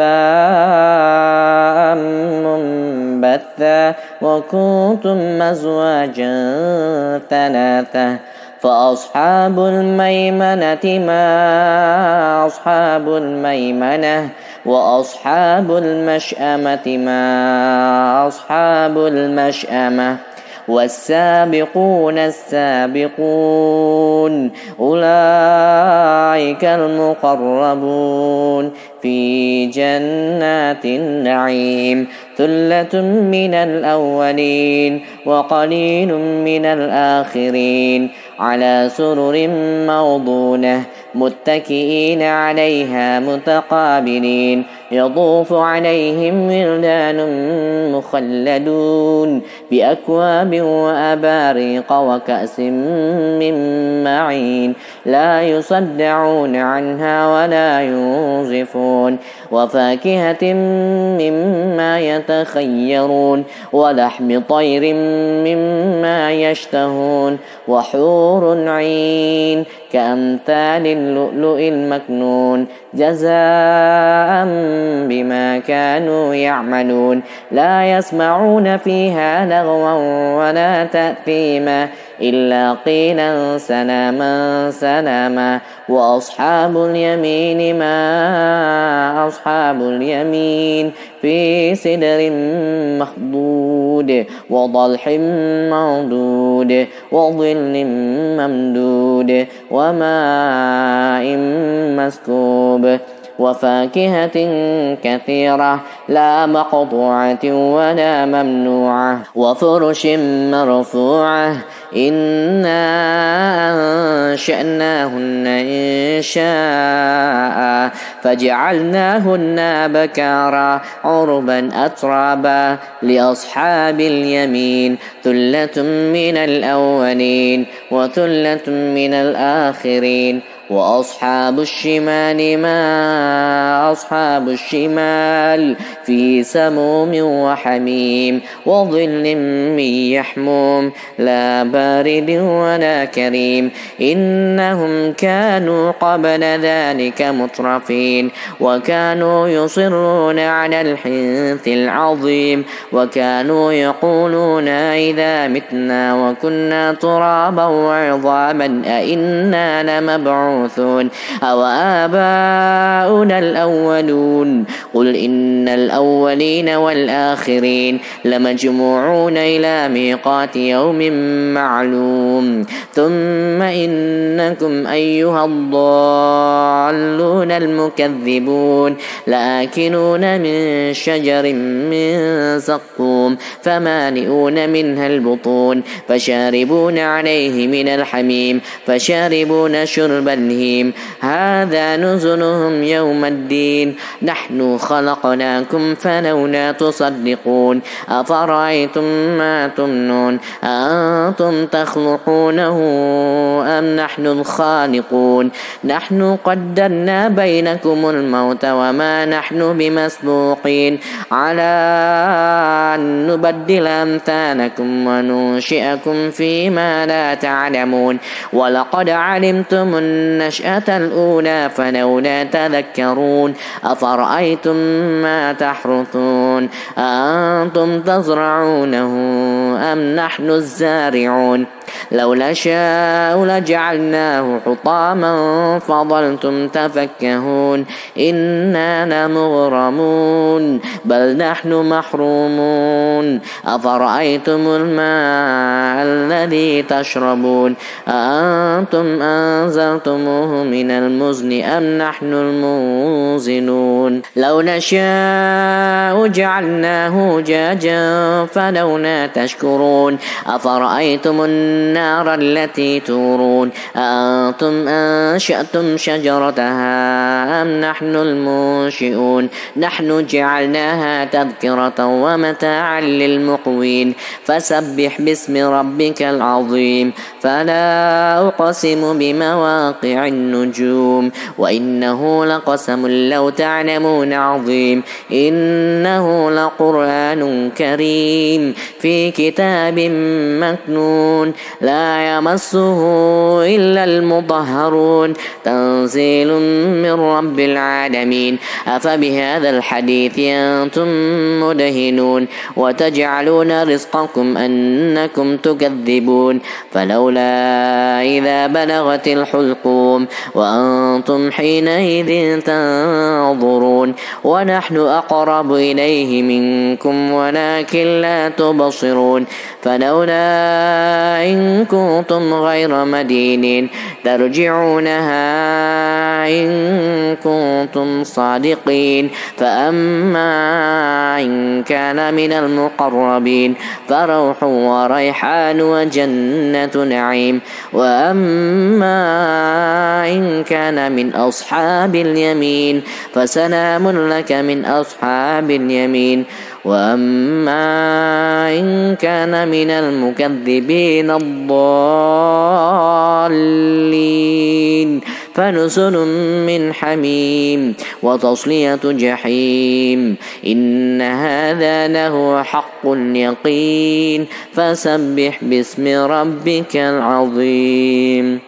هباء منبثا وكنتم أزواجا ثلاثة فأصحاب الميمنة ما أصحاب الميمنة وأصحاب المشأمة ما أصحاب المشأمة والسابقون السابقون أولئك المقربون في جنات النعيم ثلة من الأولين وقليل من الآخرين على سرر موضونة متكئين عليها متقابلين يطوف عليهم ولدان مخلدون بأكواب وأباريق وكأس من معين لا يصدعون عنها ولا ينزفون وفاكهة مما يتخيرون ولحم طير مما يشتهون وحور عين كأمثال اللؤلؤ المكنون جزاء بما كانوا يعملون لا يسمعون فيها لغوا ولا تأثيما إلا قيلا سلاما سلاما وأصحاب اليمين ما أصحاب اليمين في سدر مخضود وطلح منضود وظل ممدود وماء مسكوب وفاكهة كثيرة لا مقطوعة ولا ممنوعة وفرش مرفوعة إنا أنشأناهن إنشاء فجعلناهن بكارا عربا أترابا لأصحاب اليمين ثلة من الأولين وثلة من الآخرين وأصحاب الشمال ما أصحاب الشمال في سموم وحميم وظل من يحموم لا بارد ولا كريم إنهم كانوا قبل ذلك مترفين وكانوا يصرون على الحنث العظيم وكانوا يقولون إذا متنا وكنا ترابا وعظاما أئنا لمبعوثون أو آباؤنا الأولون قل إن الأولين والآخرين لمجموعون إلى ميقات يوم معلوم ثم إنكم أيها الضالون المكذبون لآكلون من شجر من زقوم فمالئون منها البطون فشاربون عليه من الحميم فشاربون شرب الهيم هذا نزلهم يوم الدين نحن خلقناكم فلولا تصدقون أفرأيتم ما تمنون أنتم تخلقونه أم نحن الخالقون نحن قدرنا بينكم الموت وما نحن بمسبوقين على أن نبدل أمثالكم وننشئكم فيما لا تعلمون ولقد علمتم النشأة الأولى فلولا تذكرون أفرأيتم ما تحرثون أأنتم تزرعونه أم نحن الزارعون لو نشاء لجعلناه حطاما فظلتم تفكهون إنا لمغرمون بل نحن محرومون أفرأيتم الماء الذي تشربون أأنتم أنزلتموه من المزن أم نحن المنزلون لو نشاء جعلناه جاجا فلولا تشكرون أفرأيتم النار التي تورون أأنتم أنشأتم شجرتها أم نحن المنشئون نحن جعلناها تذكرة ومتاعا للمقوين فسبح باسم ربك العظيم فلا أقسم بمواقع النجوم وإنه لقسم لو تعلمون عظيم إنه لقرآن كريم في كتاب مكنون لا يمسه إلا المطهرون تنزيل من رب العالمين أفبهذا الحديث أنتم مدهنون وتجعلون رزقكم أنكم تكذبون فلولا إذا بلغت الحلقوم وأنتم حينئذ تنظرون ونحن أقرب إليه منكم ولكن لا تبصرون فلولا إن كنتم غير مدينين ترجعونها إن كنتم صادقين فأما إن كان من المقربين فروح وريحان وجنة نعيم وأما إن كان من أصحاب اليمين فسلام لك من أصحاب اليمين وأما إن كان من المكذبين الضالين فنزل من حميم وتصلية جحيم إن هذا له حق اليقين فسبح باسم ربك العظيم.